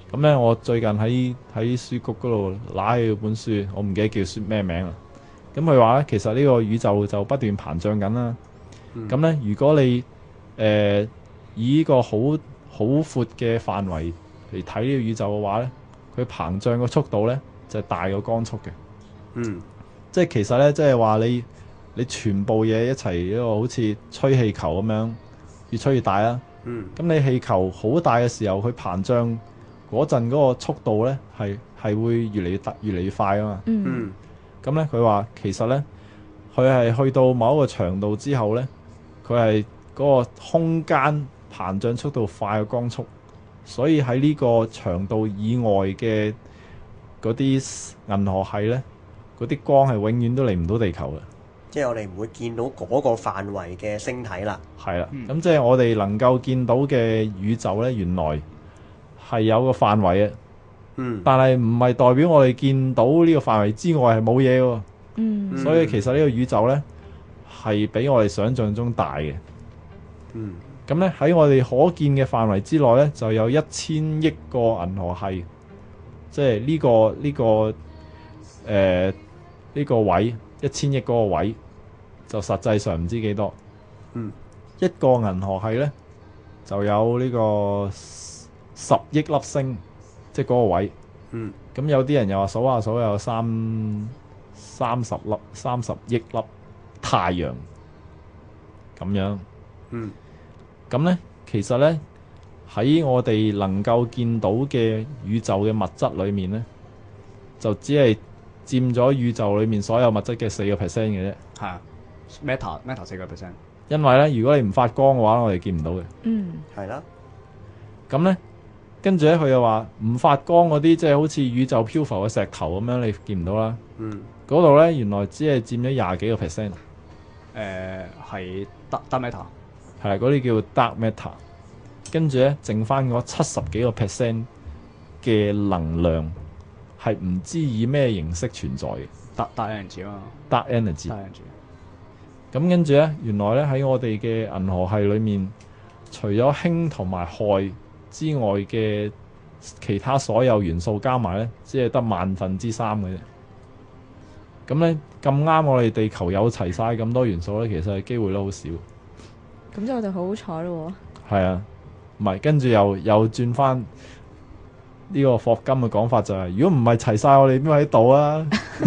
咁咧，我最近喺喺書局嗰度揦起本書，我唔記得叫書咩名啦。咁佢話咧，其實呢個宇宙就不斷膨脹緊啦。咁咧、 嗯， 如果你誒、呃、以呢個好好闊嘅範圍嚟睇呢個宇宙嘅話咧，佢膨脹個速度咧就係、大過光速嘅。 嗯， 即係其實咧，即係話你你全部嘢一齊一個好似吹氣球咁樣，越吹越大啦。 嗯， 咁你氣球好大嘅時候，佢膨脹嗰陣嗰個速度咧，係係會越嚟越大、越嚟越快啊嘛。 嗯嗯， 咁咧，佢話其實咧，佢係去到某一個長度之後咧，佢係嗰個空間膨脹速度快過光速，所以喺呢個長度以外嘅嗰啲銀河系咧，嗰啲光係永遠都嚟唔到地球嘅。 即係我哋唔會見到嗰個範圍嘅星體啦。 係啦，咁、 嗯即係我哋能夠見到嘅宇宙咧，原來係有個範圍嘅， 嗯， 但係唔係代表我哋見到呢個範圍之外係冇嘢喎。 嗯嗯所以其實呢個宇宙咧係比我哋想象中大嘅。 嗯， 咁咧喺我哋可見嘅範圍之內咧，就有一千億個銀河系，即係呢、個呢、個誒呢、個位一千億嗰個位，就實際上唔知幾多。 嗯， 一個銀河系咧就有呢個十億粒星，即係嗰個位。 嗯， 咁有啲人又話數下數有三三十粒、三十億粒太陽咁樣。 嗯， 咁咧，其實咧喺我哋能夠見到嘅宇宙嘅物質裏面咧，就只係佔咗宇宙裏面所有物質嘅四個 percent 嘅啫。 係啊，meta meta 四個 percent。 因為咧，如果你唔發光嘅話，我哋見唔到嘅。 嗯係啦。 咁咧，跟住咧，佢又話唔發光嗰啲，即係好似宇宙漂浮嘅石頭咁樣，你見唔到啦。 嗯， 嗰度咧，原來只係佔咗廿幾個 percent， 誒係 dark dark matter。 係啦，嗰啲叫 dark matter。跟住咧，剩翻嗰七十幾個 percent 嘅能量係唔知以咩形式存在嘅 dark dark energy 啊嘛 dark energy。 ，dark energy。 咁跟住咧，原來咧喺我哋嘅銀河系裏面，除咗氫同埋氦之外嘅其他所有元素加埋咧，只係得萬分之三嘅啫。咁咧咁啱，我哋地球有齊晒咁多元素咧，其實係機會都好少。 咁即係我哋好好彩咯係啊，唔係跟住又又轉翻呢個霍金嘅講法就係、如果唔係齊晒，我哋邊個喺度啊？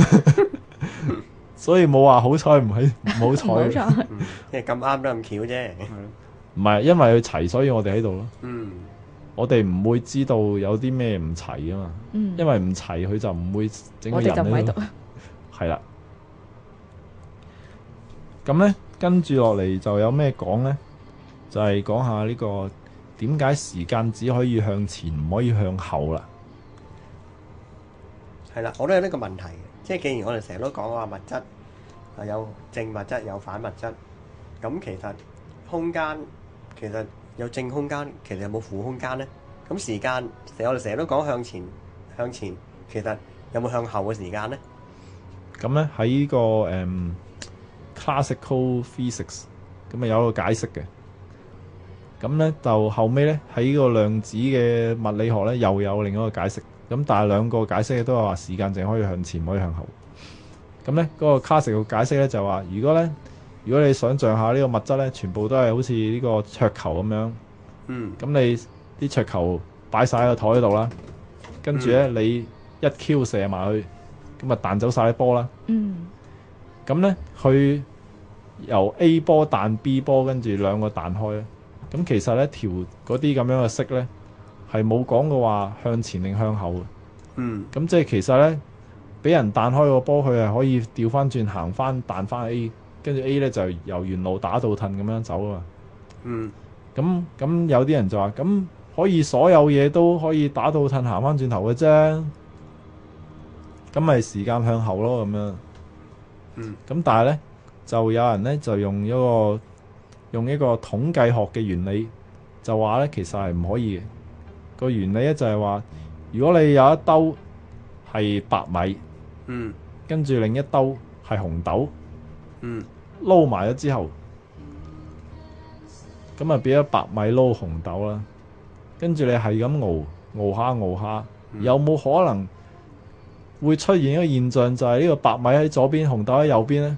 所以冇話好彩唔係唔好喎， 彩， 冇錯。 嗯，因為咁啱都咁巧啫。 唔係因為佢齊，所以我哋喺度咯。 嗯， 我哋唔會知道有啲咩唔齊啊嘛， 嗯， 因為唔齊佢就唔會整個我人喺度哋就唔喺度。。 係啦，咁咧跟住落嚟就有咩講咧？就係、講下呢個點解時間只可以向前唔可以向後啦。 係啦，我都有呢個問題嘅。即係既然我哋成日都講話物質啊有正物質有反物質，咁其實空間其實有正空間，其實有冇負空間咧？咁時間成日我哋成日都講向前向前，其實有冇向後嘅時間咧？ 咁咧喺呢個誒、嗯 classical physics 咁啊有一個解釋嘅。咁咧就後尾咧喺呢個量子嘅物理學咧又有另一個解釋。咁但係兩個解釋都係話時間淨可以向前，唔可以向後。咁咧嗰個 classical 嘅解釋咧就話，如果咧如果你想像下呢個物質咧，全部都係好似呢個桌球咁樣。 嗯， 咁你啲桌球擺晒喺個台度啦，跟住咧你一 Q 射埋去，咁啊彈走晒啲波啦。 嗯咁咧佢由 A 波彈 B 波，跟住兩個彈開咧。咁其實咧條嗰啲咁樣嘅式咧係冇講過話向前定向後嘅。 嗯， 咁即係其實咧俾人彈開個波，佢係可以調翻轉行翻彈翻 A，跟住 A 咧就由原路打到褪咁樣走啊嘛。 嗯， 咁咁有啲人就話咁可以所有嘢都可以打到褪行翻轉頭嘅啫，咁咪時間向後咯咁樣。 嗯， 咁但係咧就有人咧就用一個用一個統計學嘅原理，就話咧其實係唔可以嘅。個原理咧就係話，如果你有一兜係白米， 嗯， 跟住另一兜係紅豆， 嗯， 撈埋咗之後，咁啊變咗白米撈紅豆啦。跟住你係咁熬， 熬下熬下， 嗯有冇可能會出現一個現象，就係呢個白米喺左邊，紅豆喺右邊呢？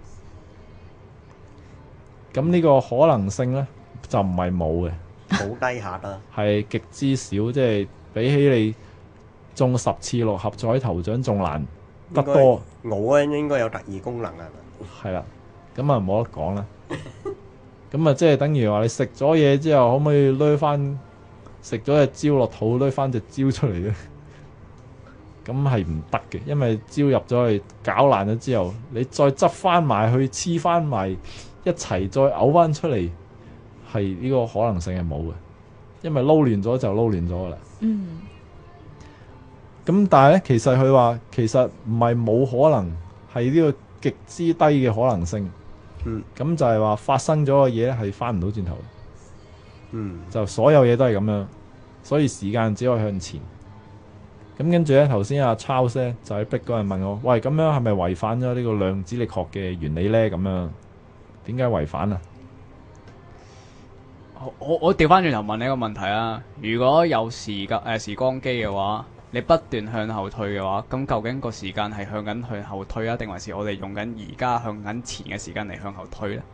咁呢個可能性呢，就唔係冇嘅， 好低下啦。 係極之少，即係比起你中十次六合彩頭獎仲難得多。 我咧應該有特異功能啊。 係啦，咁啊冇得講啦。咁啊，即係等於話你食咗嘢之後，可唔可以攆翻食咗隻蕉落肚，攆翻隻蕉出嚟咧？咁係唔得嘅，因為蕉入咗去搞爛咗之後，你再執翻埋去黐翻埋一齊，再嘔翻出嚟，係呢個可能性係冇嘅，因為撈亂咗就撈亂咗噶啦。 嗯， 咁但係咧，其實佢話其實唔係冇可能，係呢個極之低嘅可能性。 嗯咁就係話發生咗嘅嘢咧，係翻唔到轉頭嘅， 嗯就所有嘢都係咁樣，所以時間只可以向前。咁跟住咧，頭先阿 Charles 咧就喺逼嗰人問我：喂，咁樣係咪違反咗呢個量子力學嘅原理咧？咁樣點解違反啊？ 我我我調翻轉頭問你一個問題啊！如果有時間誒、呃、時光機嘅話，你不斷向後退嘅話，咁究竟個時間係向緊向後退啊，定還是我哋用緊而家向緊前嘅時間嚟向後退咧？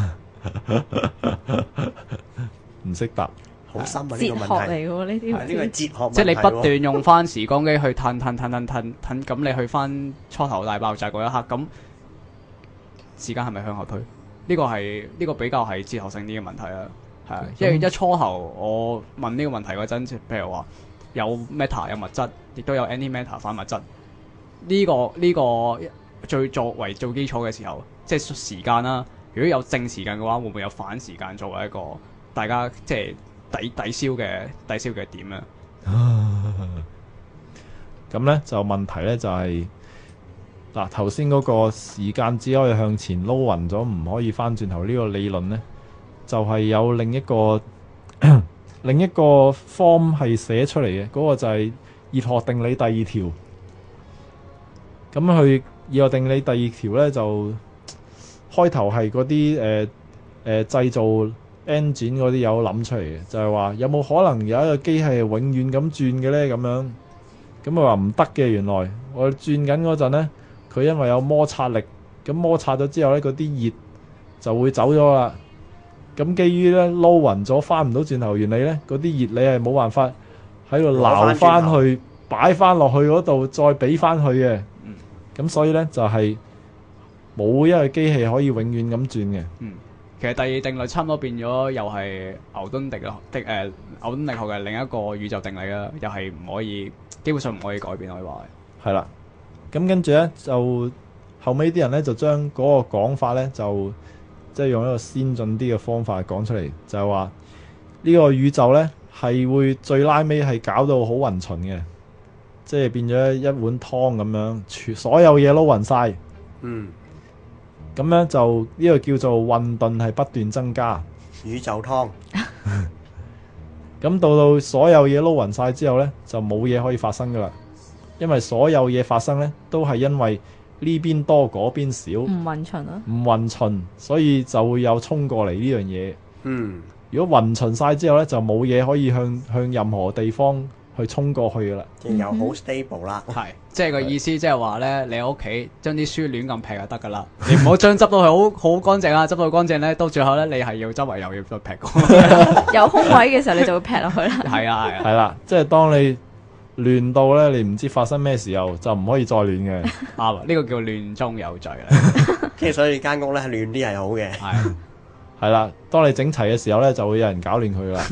唔識答。 好深啊！ 哲學呢個問題嚟嘅喎呢啲好似， 係呢個係哲學問題喎。 即係你不斷用翻時光機去褪褪褪褪褪褪，咁你去翻初頭大爆炸嗰一刻，咁時間係咪向後退？呢個係呢個比較係哲學性啲嘅問題啊。係啊，因為一初頭我問呢個問題嗰陣，譬如話有 matter 有物質，亦都有 anti-matter 反物質。呢個呢個最作為做基礎嘅時候，即係時間啦。如果有正時間嘅話，會唔會有反時間作為一個大家即係抵抵消嘅抵消嘅點咧？ 咁咧就問題咧就係嗱，頭先嗰個時間只可以向前撈暈咗，唔可以翻轉頭呢個理論咧，就係、是、有另一個另一個 form 係寫出嚟嘅，嗰、那個就係熱學定理第二條。咁佢熱學定理第二條咧就開頭係嗰啲誒誒製造 engine 嗰啲友諗出嚟嘅，就係話有冇可能有一個機器係永遠咁轉嘅咧？咁樣咁佢話唔得嘅，原來我轉緊嗰陣咧，佢因為有摩擦力，咁摩擦咗之後咧，嗰啲熱就會走咗啦。咁基於咧撈暈咗翻唔到轉頭原理咧，嗰啲熱你係冇辦法喺度撈翻去擺翻落去嗰度，再俾翻去嘅。咁、嗯、所以咧就係、是、冇一個機器可以永遠咁轉嘅。 嗯，其實第二定律差唔多變咗，又係牛頓力學的誒牛頓力學嘅另一個宇宙定理啦，又係唔可以基本上唔可以改變，可以話係。 係啦，咁跟住咧就後尾啲人咧就將嗰個講法咧就即係、就是、用一個先進啲嘅方法講出嚟，就係話呢個宇宙咧係會最拉尾係搞到好勻循嘅，即係變咗一碗湯咁樣，全所有嘢撈勻晒。 嗯， 咁咧就呢、這個叫做混沌係不斷增加。 宇宙湯。 咁到到所有嘢撈勻晒之後咧，就冇嘢可以發生噶啦，因為所有嘢發生咧都係因為呢邊多嗰邊少， 唔勻循啊， 唔勻循，所以就會有衝過嚟呢樣嘢。 嗯， 如果勻循晒之後咧，就冇嘢可以向向任何地方去衝過去噶啦。 即係又好 stable 啦。 係，即係個意思，即係話咧，你喺屋企將啲書亂咁劈就得噶啦，你唔好將執到佢好好乾淨啊，執到乾淨咧，到最後咧，你係要周圍又要再劈過。 有空位嘅時候你就會劈落去啦。 係啊係啊， 係啦，即係當你亂到咧，你唔知發生咩時候，就唔可以再亂嘅。 啱啊，呢個叫亂中有序啦。 即係所以間屋咧亂啲係好嘅。 係係啦，當你整齊嘅時候咧，就會有人搞亂佢啦。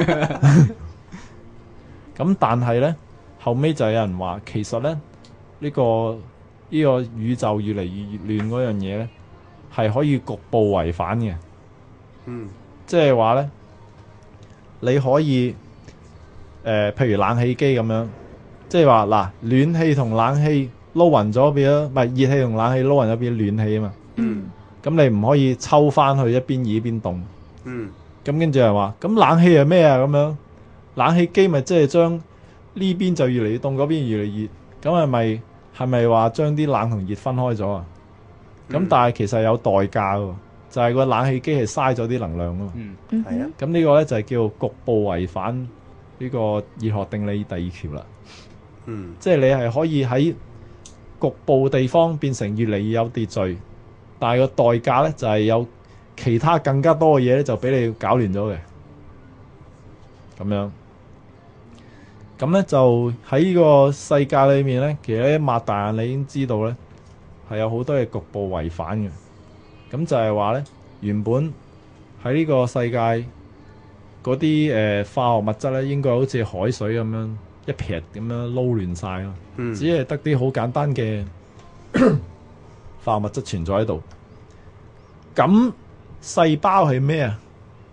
咁但係咧，後尾就有人話，其實咧呢、呢個呢、呢個宇宙越嚟越亂嗰樣嘢咧，係可以局部違反嘅。 嗯， 即係話咧，你可以誒、呃，譬如冷氣機咁樣，即係話嗱，暖氣同冷氣撈勻咗變咗，唔係熱氣同冷氣撈勻咗變咗暖氣啊嘛。 嗯， 咁你唔可以抽翻去一邊熱一邊凍。 嗯， 咁跟住係話，咁冷氣係咩啊？咁樣冷氣機咪即係將呢邊就越嚟越凍，嗰邊越嚟越熱。咁係咪係咪話將啲冷同熱分開咗啊？咁、 嗯、 但係其實有代價喎，就係、是、個冷氣機係嘥咗啲能量啊嘛。 嗯， 係啊。 咁呢個咧就係叫局部違反呢個熱學定理第二條啦。 嗯即係你係可以喺局部地方變成越嚟越有秩序，但係個代價咧就係、是、有其他更加多嘅嘢咧就俾你搞亂咗嘅。咁樣，咁咧就喺呢個世界裏面咧，其實咧擘大眼你已經知道咧係有好多嘢局部違反嘅。咁就係話咧，原本喺呢個世界嗰啲誒化學物質咧，應該好似海水咁樣一撇咁樣撈亂晒咯。 嗯只係得啲好簡單嘅化學物質存在喺度。咁細胞係咩啊？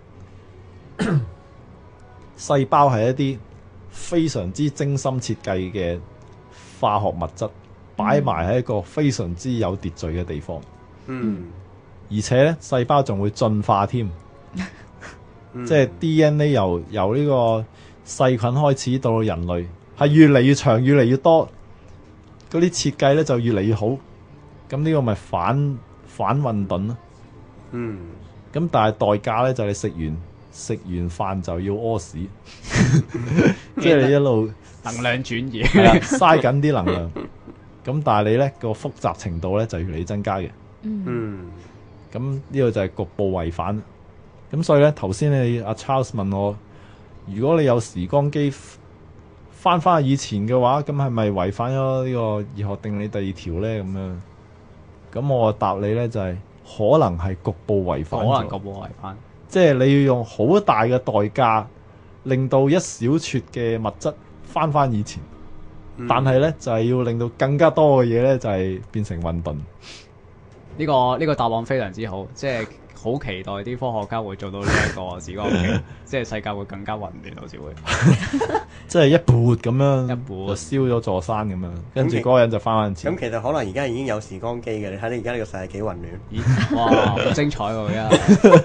細胞係一啲非常之精心設計嘅化學物質，擺埋喺一個非常之有秩序嘅地方。 嗯而且咧，細胞仲會進化添， 嗯即係 D N A 由由呢個細菌開始到人類，係越嚟越長、越嚟越多。嗰啲設計咧就越嚟越好。咁呢個咪反反混沌咯。 嗯咁但係代價咧就係你食完食完飯就要屙屎，即係你一路能量轉移。 係啦，嘥緊啲能量。咁但係你咧個複雜程度咧就越嚟越增加嘅。 嗯嗯咁呢個就係局部違反。咁所以咧頭先你阿 Charles 問我，如果你有時光機翻翻去以前嘅話，咁係咪違反咗呢個熱學定理第二條咧？咁樣，咁我答你咧就係、可能係局部違反咗， 可能局部違反。 即係你要用好大嘅代價，令到一小撮嘅物質翻翻以前， 嗯但係咧就係、要令到更加多嘅嘢咧就係、變成混沌。 呢、個呢、個答案非常之好，即係好期待啲科學家會做到呢一個時光機，即係世界會更加混亂，好似會。 即係一撥咁樣， 一撥就燒咗座山咁樣，跟住嗰個人就翻返前咁。其實可能而家已經有時光機嘅，你睇你而家呢個世界幾混亂。 咦！哇，好精彩喎！而家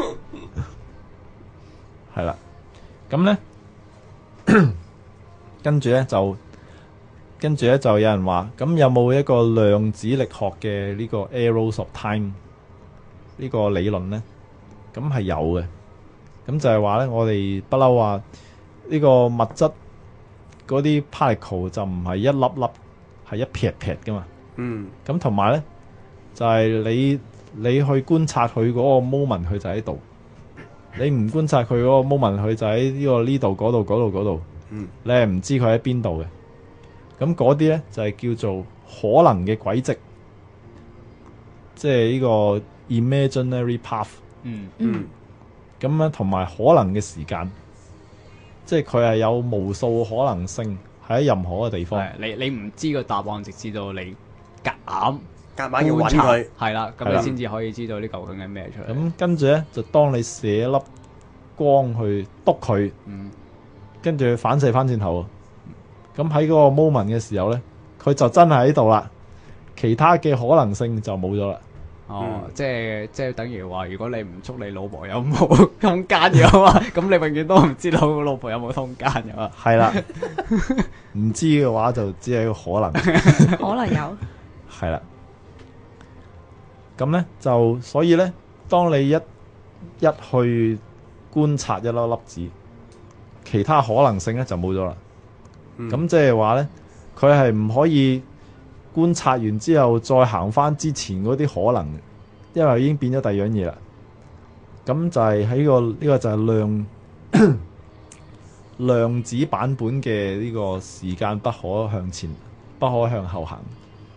係啦，咁咧，跟住咧就，跟住咧就有人話，咁有冇一個量子力學嘅呢個 Arrows of Time 呢個理論咧？咁係有嘅，咁就係話咧，我哋不嬲話呢個物質嗰啲 particle 就唔係一粒粒，係一撇撇噶嘛。 嗯咁同埋咧，就係、你你去觀察佢嗰個 moment，佢就喺度；你唔觀察佢嗰個 moment，佢就喺呢、個呢度、嗰度、嗰度、嗰度。 嗯你係唔知佢喺邊度嘅。咁嗰啲咧就係、叫做可能嘅軌跡，即係呢個 imaginary path。 嗯嗯咁咧同埋可能嘅時間，即係佢係有無數可能性喺任何嘅地方。 係你你唔知個答案，直至到你夾硬夾硬要揾觀察佢。 係啦，咁係啦你先至可以知道呢嚿究竟係咩出嚟。 咁跟住咧，就當你射一粒光去篤佢， 嗯跟住佢反射翻轉頭喎。咁喺嗰個 moment 嘅時候咧，佢就真係喺度啦。其他嘅可能性就冇咗啦。 哦， 嗯即係即係等於話，如果你唔捉你老婆有冇空間嘅話，咁你永遠都唔知道老婆有冇空間嘅嘛。 係啦，唔知嘅話就只係一個可能。 可能有。 係啦。咁咧就所以咧，當你一一去觀察一粒粒子，其他可能性咧就冇咗啦。 嗯咁即係話咧，佢係唔可以觀察完之後再行翻之前嗰啲可能嘅，因為已經變咗第二樣嘢啦。咁就係喺、呢個呢、個就係量量子版本嘅呢個時間不可向前，不可向後行。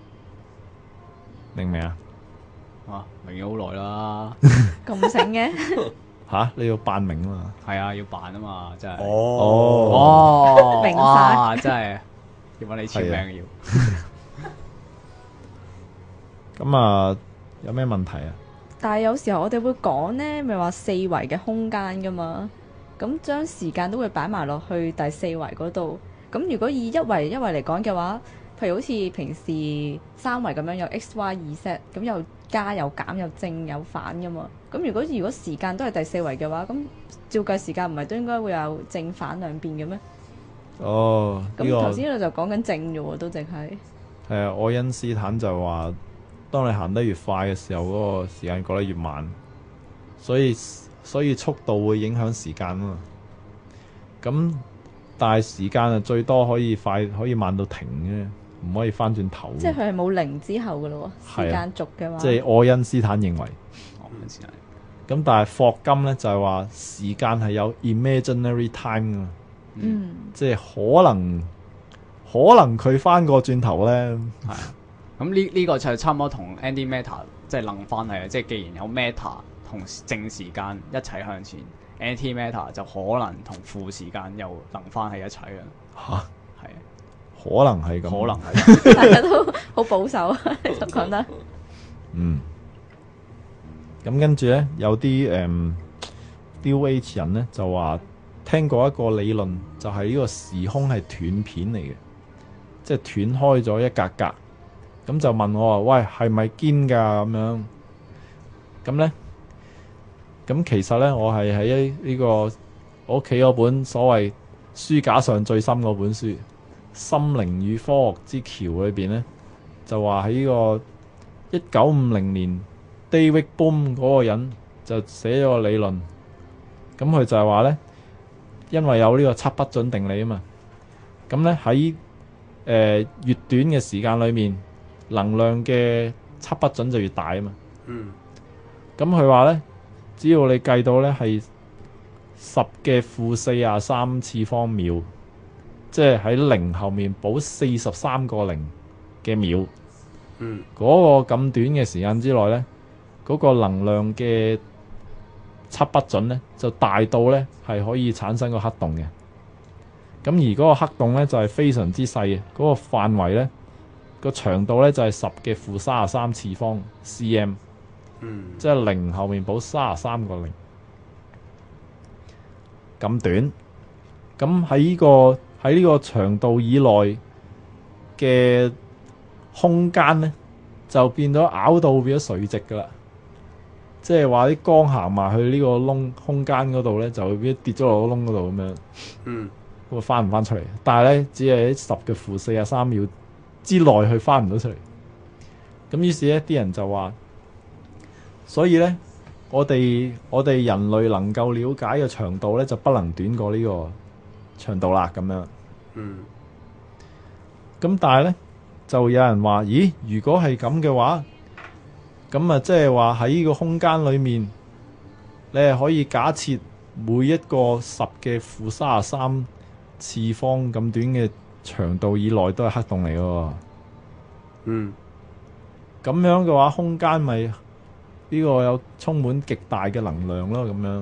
明唔明啊？ 哇，明咗好耐啦。 咁醒嘅， 吓，你要扮明啊嘛。 係啊，要扮啊嘛，真係。 哦哦， 明晒哇，真係要揾你簽係啊名要。 咁啊，有咩問題啊？ 但係有時候我哋會講呢，咪話四維嘅空間噶嘛，咁將時間都會擺埋落去第四維嗰度。咁如果以一維一維嚟講嘅話，譬如好似平時三維咁樣有 x、y、z，咁有加有減有正有反噶嘛。咁如果如果時間都係第四維嘅話，咁照計時間唔係都應該會有正反兩邊嘅咩？ 哦，呢、 咁頭個先呢度就講緊正啫喎，都淨係。 係啊，愛因斯坦就話，當你行得越快嘅時候，嗰、個時間過得越慢，所以所以速度會影響時間啊嘛。咁但係時間啊最多可以快，可以慢到停啫，唔可以翻轉頭。 即係佢係冇零之後嘅咯喎，時間軸嘅話。 即係愛因斯坦認為。 我唔知係咁但係霍金咧就係話時間係有 imaginary time 㗎嘛， 嗯， 即係可能可能佢翻過轉頭咧。 係啊。咁呢呢個就係差唔多同 anti-matter 即係諗翻係啊，即係既然有 matter 同正時間一齊向前，anti-matter 就可能同負時間又能翻喺一齊啦。 嚇， 係啊， 可能係咁， 可能係。 大家都好保守，就講得。 嗯。咁跟住咧，有啲誒 New Age 人咧就話聽過一個理論，就係呢個時空係斷片嚟嘅，即係斷開咗一格格。咁就問我話：喂，係咪堅㗎？咁樣咁咧，咁其實咧，我係喺呢個我屋企嗰本所謂書架上最深嗰本書《心靈與科學之橋》裏邊咧，就話喺呢個一九五零年 David Bohm 嗰個人就寫咗個理論。咁佢就係話咧，因為有呢個測不準定理啊嘛。咁咧喺誒越短嘅時間裏面，能量嘅測不準就越大啊嘛。 嗯。 咁佢話咧，只要你計到咧係十嘅負四十三次方秒，即係喺零後面補四十三個零嘅秒， 嗯。 嗰個咁短嘅時間之內咧，嗰個能量嘅測不準咧就大到咧係可以產生個黑洞嘅。咁而嗰個黑洞咧就係非常之細嘅，嗰個範圍咧個長度咧就係十嘅負三十三次方 cm。 嗯， 即係零後面補三十三個零咁短，咁喺呢個喺呢個長度以內嘅空間咧，就變咗拗到變咗垂直噶啦。即係話啲光行埋去呢個窿空間嗰度咧，就會變跌咗落個窿嗰度咁樣。 嗯， 咁啊翻唔翻出嚟？但係咧，只係喺十嘅負四十三秒之內，佢翻唔到出嚟。咁於是咧，啲人就話。所以咧，我哋我哋人類能夠了解嘅長度咧，就不能短過呢個長度啦。咁樣， 嗯， 咁但係咧，就有人話：咦，如果係咁嘅話，咁啊，即係話喺呢個空間裏面，你係可以假設每一個十嘅負三十三次方咁短嘅長度以內都係黑洞嚟嘅喎。 嗯， 咁樣嘅話，空間咪？呢個有充滿極大嘅能量咯，咁樣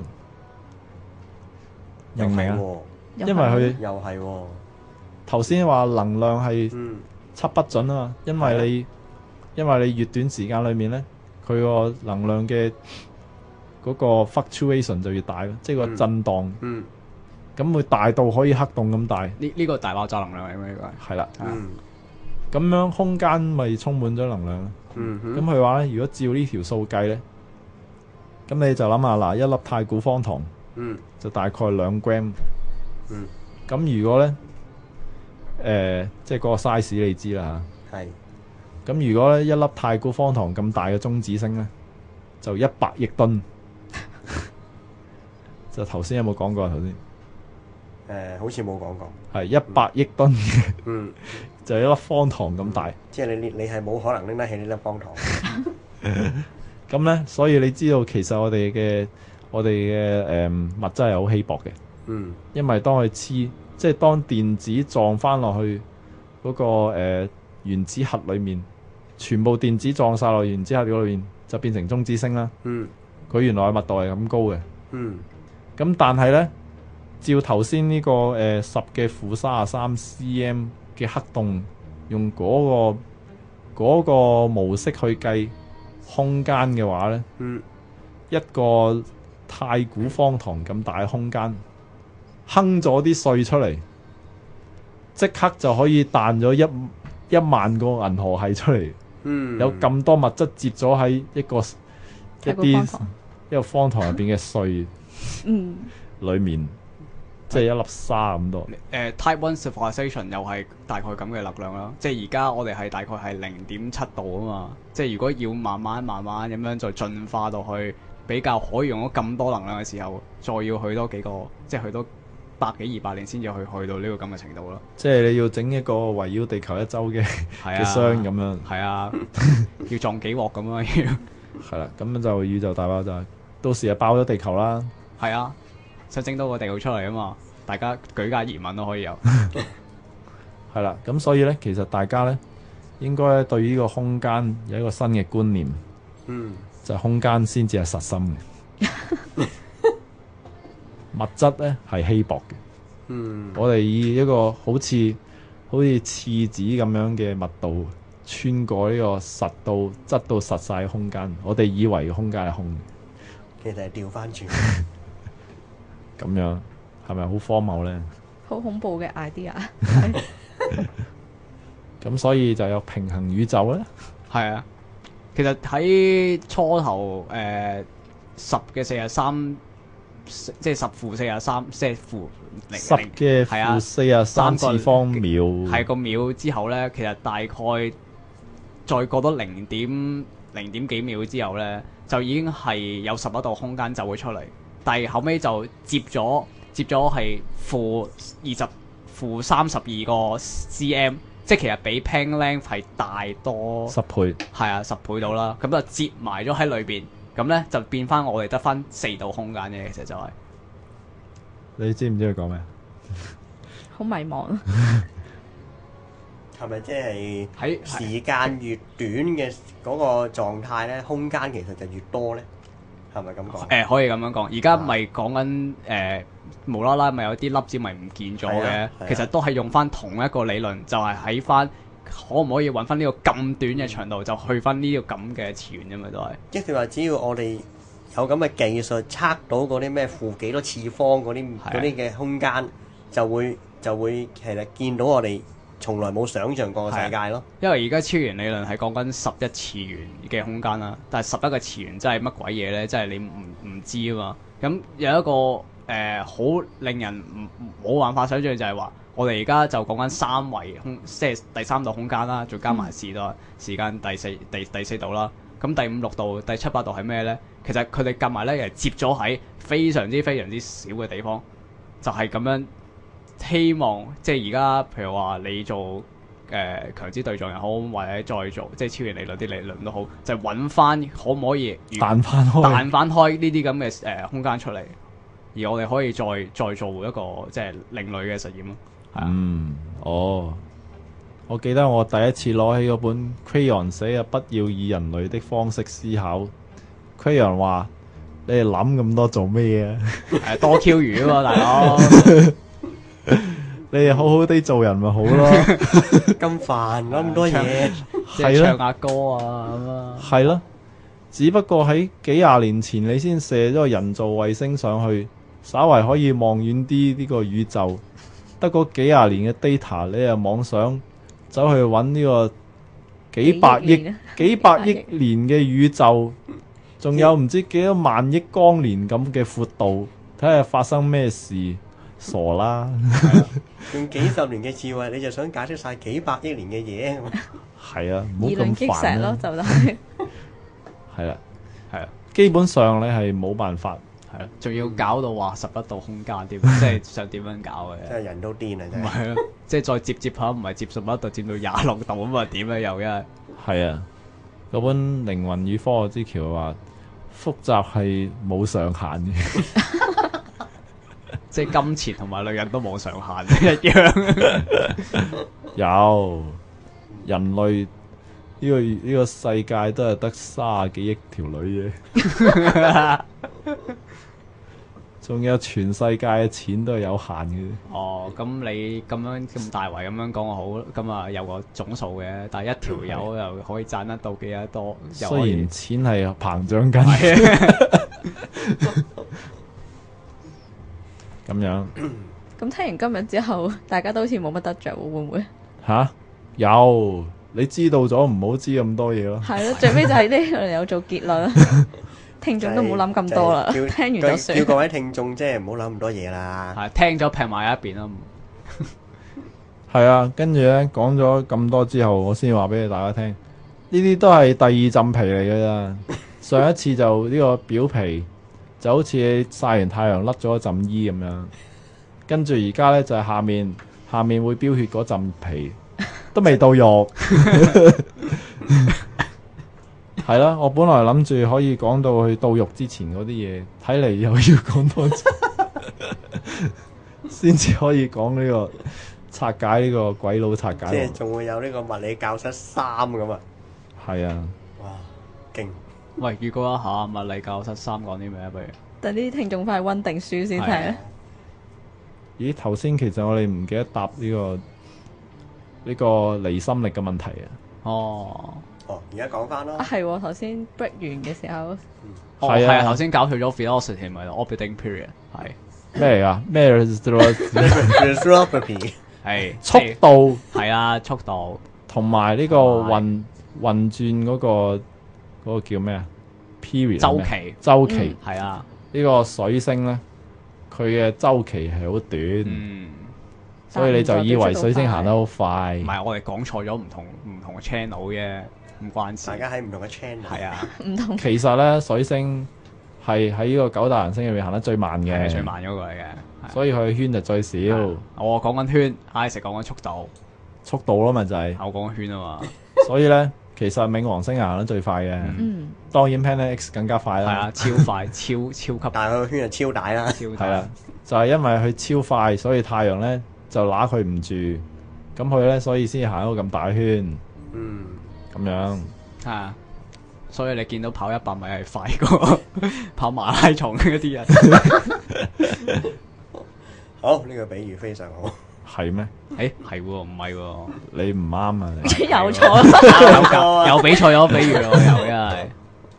明唔明啊？因為佢又係喎， 頭先話能量係嗯測不準啊嘛，因為你因為你越短時間裏面咧，佢個能量嘅嗰個 fluctuation 就越大咯，即係個震盪， 嗯， 咁會大到可以黑洞咁大。 呢呢個大爆炸能量係咩？呢個係啦， 嗯咁樣空間咪充滿咗能量咯。 嗯哼， 咁佢話咧，如果照呢條數計咧，咁你就諗下嗱，一粒太古方糖嗯就大概兩 gram。 嗯， 咁如果咧，誒、呃，即係嗰個 size 你知啦嚇。 係， 咁如果咧一粒太古方糖咁大嘅中子星咧，就一百億噸。就頭先有冇講過啊？頭先誒，好似冇講過， 係一百億噸嘅， 嗯， 就係一粒方糖咁大。 即係你你係冇可能拎得起呢粒方糖， 咁咧，所以你知道其實我哋嘅我哋嘅誒物質係好稀薄嘅。 嗯因為當佢黐，即係當電子撞翻落去嗰、個、呃、原子核裏面，全部電子撞晒落原子核嗰裏面，就變成中子星啦。 嗯佢原來嘅密度係咁高嘅。 嗯咁但係呢，照頭先呢個誒十嘅負三十三 cm 嘅黑洞，用嗰、個嗰、個模式去計空間嘅話呢， 嗯一個太古方糖咁大嘅空間。哼咗啲碎出嚟，即刻就可以彈咗一一萬個銀河系出嚟。 嗯， 有咁多物質接咗喺一個一太古啲方糖一個方糖入邊嘅碎嗯， 裏面，即係一粒沙咁多。 誒 Type One civilization 又係大概咁嘅力量啦。即係而家我哋係大概係零點七度啊嘛。即係如果要慢慢慢慢咁樣再進化到去比較可以用到咁多能量嘅時候，再要去多幾個，即係去多百幾二百年先至去去到呢個咁嘅程度咯。 即係你要整一個圍繞地球一周嘅係啊嘅箱咁樣， 係啊，要撞幾鑊咁樣要。 係啦，咁就宇宙大爆炸，到時就爆咗地球啦。 係啊，想整到個地球出嚟啊嘛，大家舉家移民都可以有。 係啦，咁所以咧，其實大家咧應該對呢個空間有一個新嘅觀念， 嗯， 就係空間先至係實心嘅，物質咧係稀薄嘅。 嗯， 我哋以一個好似好似廁紙咁樣嘅密度穿過呢個實到質到實晒嘅空間，我哋以為嘅空間係空嘅， 其實係調翻轉。 咁樣係咪好荒謬咧？ 好恐怖嘅 idea。 咁所以就有平衡宇宙咧。 係啊，其實喺初頭誒、呃、十嘅四十三，即係十負四十三，即係負零十嘅係啊負四十三次方秒， 係個秒之後咧，其實大概再過多零點零點幾秒之後咧，就已經係有十一度空間就會出嚟，但係後尾就接咗接咗係負二十負三十二個 cm，即係其實比 Planck 係大多十倍。 係啊十倍到啦，咁就接埋咗喺裏邊，咁咧就變翻我哋得翻四度空間嘅，其實就係、 你知唔知佢講咩？ 好迷茫啊！ 係咪即係喺時間越短嘅嗰個狀態咧，空間其實就越多咧？係咪咁講？ 誒、可以咁樣講，而家咪講緊誒無啦啦咪有啲粒子咪唔見咗嘅， 係啊係啊其實都係用翻同一個理論，就係喺翻可唔可以揾翻呢個咁短嘅長度，就去翻呢個咁嘅次元啫嘛，都係。 即係話只要我哋有咁嘅技術測到嗰啲咩負幾多次方嗰啲係啊嗰啲嘅空間，就會就會其實見到我哋從來冇想像過嘅世界咯。 因為而家超元理論係講緊十一次元嘅空間啦，但係十一個次元真係乜鬼嘢咧？真係你唔唔知啊嘛。咁有一個誒好、令人唔冇辦法想像就係話，我哋而家就講緊三維空，即係第三度空間啦，再加埋時代時間第四第第四度啦。咁第五六度、第七八度係咩咧？其實佢哋夾埋咧，係接咗喺非常之非常之少嘅地方，就係、是、咁樣。希望即係而家，譬如話你做誒、呃、強子對象又好，或者再做即係超元理論啲理論都好，就揾翻可唔可以彈翻開， 彈翻開呢啲咁嘅誒空間出嚟，而我哋可以再再做一個即係另類嘅實驗咯。係啊， 嗯，哦，我記得我第一次攞起嗰本 Crayon 寫嘅《不要以人類的方式思考》，Crayon 話：你哋諗咁多做咩啊？ 誒多 Q 魚啊嘛，大佬。 你哋好好地做人咪好咯， 咁煩諗咁多嘢， 即係唱下歌啊咁啊。 係咯。只不過喺幾廿年前，你先射咗個人造衛星上去，稍為可以望遠啲呢個宇宙。得嗰幾廿年嘅 data，你又妄想走去揾呢個幾百億、 幾億年啊幾百億年嘅宇宙，仲有唔知幾多萬億光年咁嘅闊度，睇下發生咩事，傻啦！ 用幾十年嘅智慧，你就想解釋晒幾百億年嘅嘢， 係啊，唔好咁議論擊煩石咯， 啦。 就係係啦， 係啊， 基本上你係冇辦法。 係咯，仲要搞到話十一度空間添，即係想點樣搞嘅？ 真係人都癲啊！真係。 唔係咯，即係再接接下，唔係接十一度，接到廿六度咁啊？點咧又因為係啊，嗰本《靈魂與科學之橋》話複雜係冇上限嘅。 即係金錢同埋女人都冇上限一樣。 有人類呢、個呢、個世界都係得三十幾億條女嘅，仲有全世界嘅錢都係有限嘅。 哦，咁你咁樣咁大圍咁樣講我好，咁啊有個總數嘅，但係一條友又可以賺得到幾多多？又可以雖然錢係膨脹緊，咁樣咁聽完今日之後，大家都好似冇乜得着喎，會唔會？ 吓有你知道咗，唔好知咁多嘢咯。 係咯，最尾就係呢個有做結論啦。聽眾都冇諗咁多啦， 就係叫聽完就叫算叫。各位聽眾即係唔好諗咁多嘢啦。 係聽咗劈埋一邊啦。 係啊，跟住咧講咗咁多之後，我先話俾你大家聽，呢啲都係第二浸皮嚟嘅咋。上一次就呢個表皮就好似你曬完太陽甩咗一浸衣咁樣， 跟住而家咧就係、下面下面會飆血嗰陣皮，都未到肉。係啦，我本來諗住可以講到去到肉之前嗰啲嘢，睇嚟又要講多次，先至可以講呢、個拆解呢個鬼佬拆解即係仲會有呢個物理教室三咁啊！ 係啊， 哇，勁！ 喂，預告一下物理教室三講啲咩啊？不如等啲聽眾快温定書先睇啊！ 咦，頭先其實我哋唔記得答呢、個呢、個離心力嘅問題啊。 哦， 哦，而家講翻啦啊，係喎，頭先 break 完嘅時候， 哦係啊係啊，頭先搞錯咗 velocity 咪 orbiting period 係咩嚟噶？咩 ，philosophy 係速度係啊，速度同埋呢個運運轉嗰個嗰個叫咩啊？period 係咩周期周期係啊， 呢個水星咧，佢嘅周期係好短， 嗯， 所以你就以為水星行得好快唔。係我哋講錯咗唔同唔同嘅 channel 嘅，唔關事。 大家喺唔同嘅 channel 係啊， 唔同其實咧，水星係喺呢個九大行星入面行得最慢嘅， 係最慢嗰個嚟嘅。係所以佢嘅圈就最少， 我講緊圈，Isaac 講緊速度， 速度咯咪就係、 我講緊圈啊嘛。 所以咧，其實冥王星係行得最快嘅， 嗯當然 Planet X 更加快啦。 係啊，超快，超超級但係佢個圈係超大啦。 超係啦，就係、因為佢超快，所以太陽咧就揦佢唔住，咁佢咧所以先行到咁大圈嗯， 咁樣。 係啊，所以你見到跑一百米係快過跑馬拉松嗰啲人。 好，呢、個比喻非常好。 係咩？ 誒係喎，唔係喎， 你唔啱啊！你有錯啦， 有㗎有比賽有比喻咯，又真係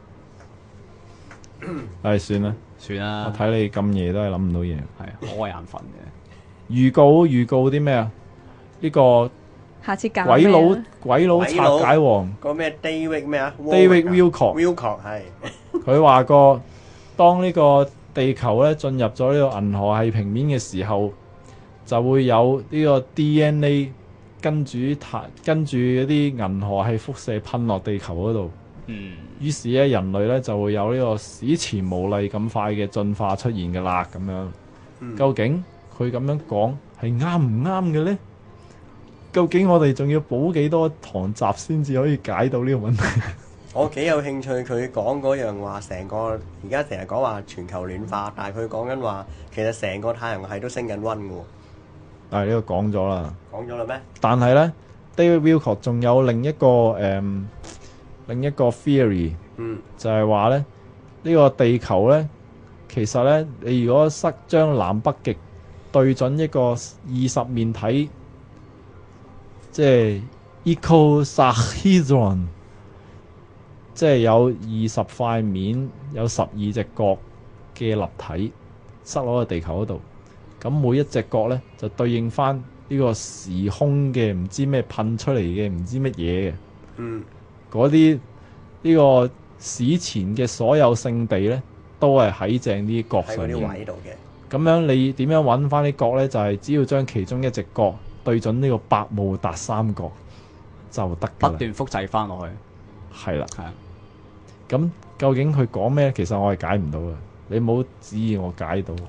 唉，算啦， 算啦我，睇你咁夜都係諗唔到嘢。 係我係眼瞓嘅。 預告預告啲咩啊？呢、個下次教鬼佬咩啊鬼佬拆解王個咩 David 咩啊 David Wilcock Wilcock 係佢話過，當呢個地球咧進入咗呢個銀河系平面嘅時候，就會有呢個 D N A 跟住太跟住嗰啲銀河系輻射噴落地球嗰度。 嗯， 於是咧，人類咧就會有呢個史前無例咁快嘅進化出現嘅啦。咁樣， 嗯究竟佢咁樣講係啱唔啱嘅呢？究竟我哋仲要補幾多堂集先至可以解到呢個問題？ 我幾有興趣佢講嗰樣話，成個而家成日講話全球暖化，但係佢講緊話其實成個太陽系都升緊溫嘅喎。 但係呢個講咗啦。 講咗啦咩？ 但係咧，David Wilcock 仲有另一個誒、嗯另一個 theory， 嗯就係話咧，呢、呢個地球咧，其實咧，你如果塞將南北極對準一個二十面體，即係 icosahedron，即係有二十塊面，有十二隻角嘅立體塞落個地球嗰度，咁每一隻角咧就對應翻呢個時空嘅唔知咩噴出嚟嘅唔知乜嘢嘅。 嗯嗰啲呢個史前嘅所有聖地咧，都係喺正啲角喺嗰啲上面。 位度嘅。 咁樣你點樣揾翻啲角咧？就係、只要將其中一隻角對準呢個百慕達三角就得㗎啦。 不斷複製翻落去， 係啦。 係啊， 咁究竟佢講咩？其實我係解唔到嘅。你冇指意我解到。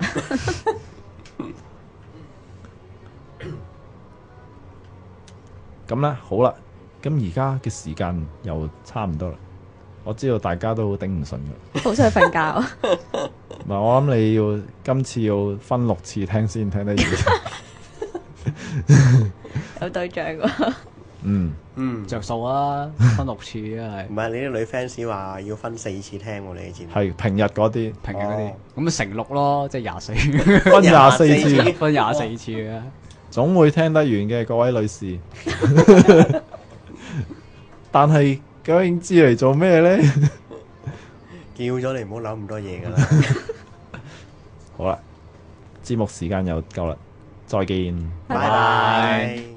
咁咧，好啦。咁而家嘅時間又差唔多啦，我知道大家都好頂唔順嘅。 好想去瞓覺。 唔係，我諗你要今次要分六次聽先聽得完。 有對象喎。 嗯， 嗯， 着數啊，分六次啊，係唔係你啲女 fans 話要分四次聽喎，你哋知唔知？ 係平日嗰啲平嘅嗰啲哦， 咁咪乘六咯，即係廿四， 分廿四廿四次， 分廿四次嘅。 總會聽得完嘅，各位女士。但係究竟知嚟做咩呢？ 叫咗你唔好諗咁多嘢㗎啦。 好啦，節目時間又夠啦，再見。 拜拜拜。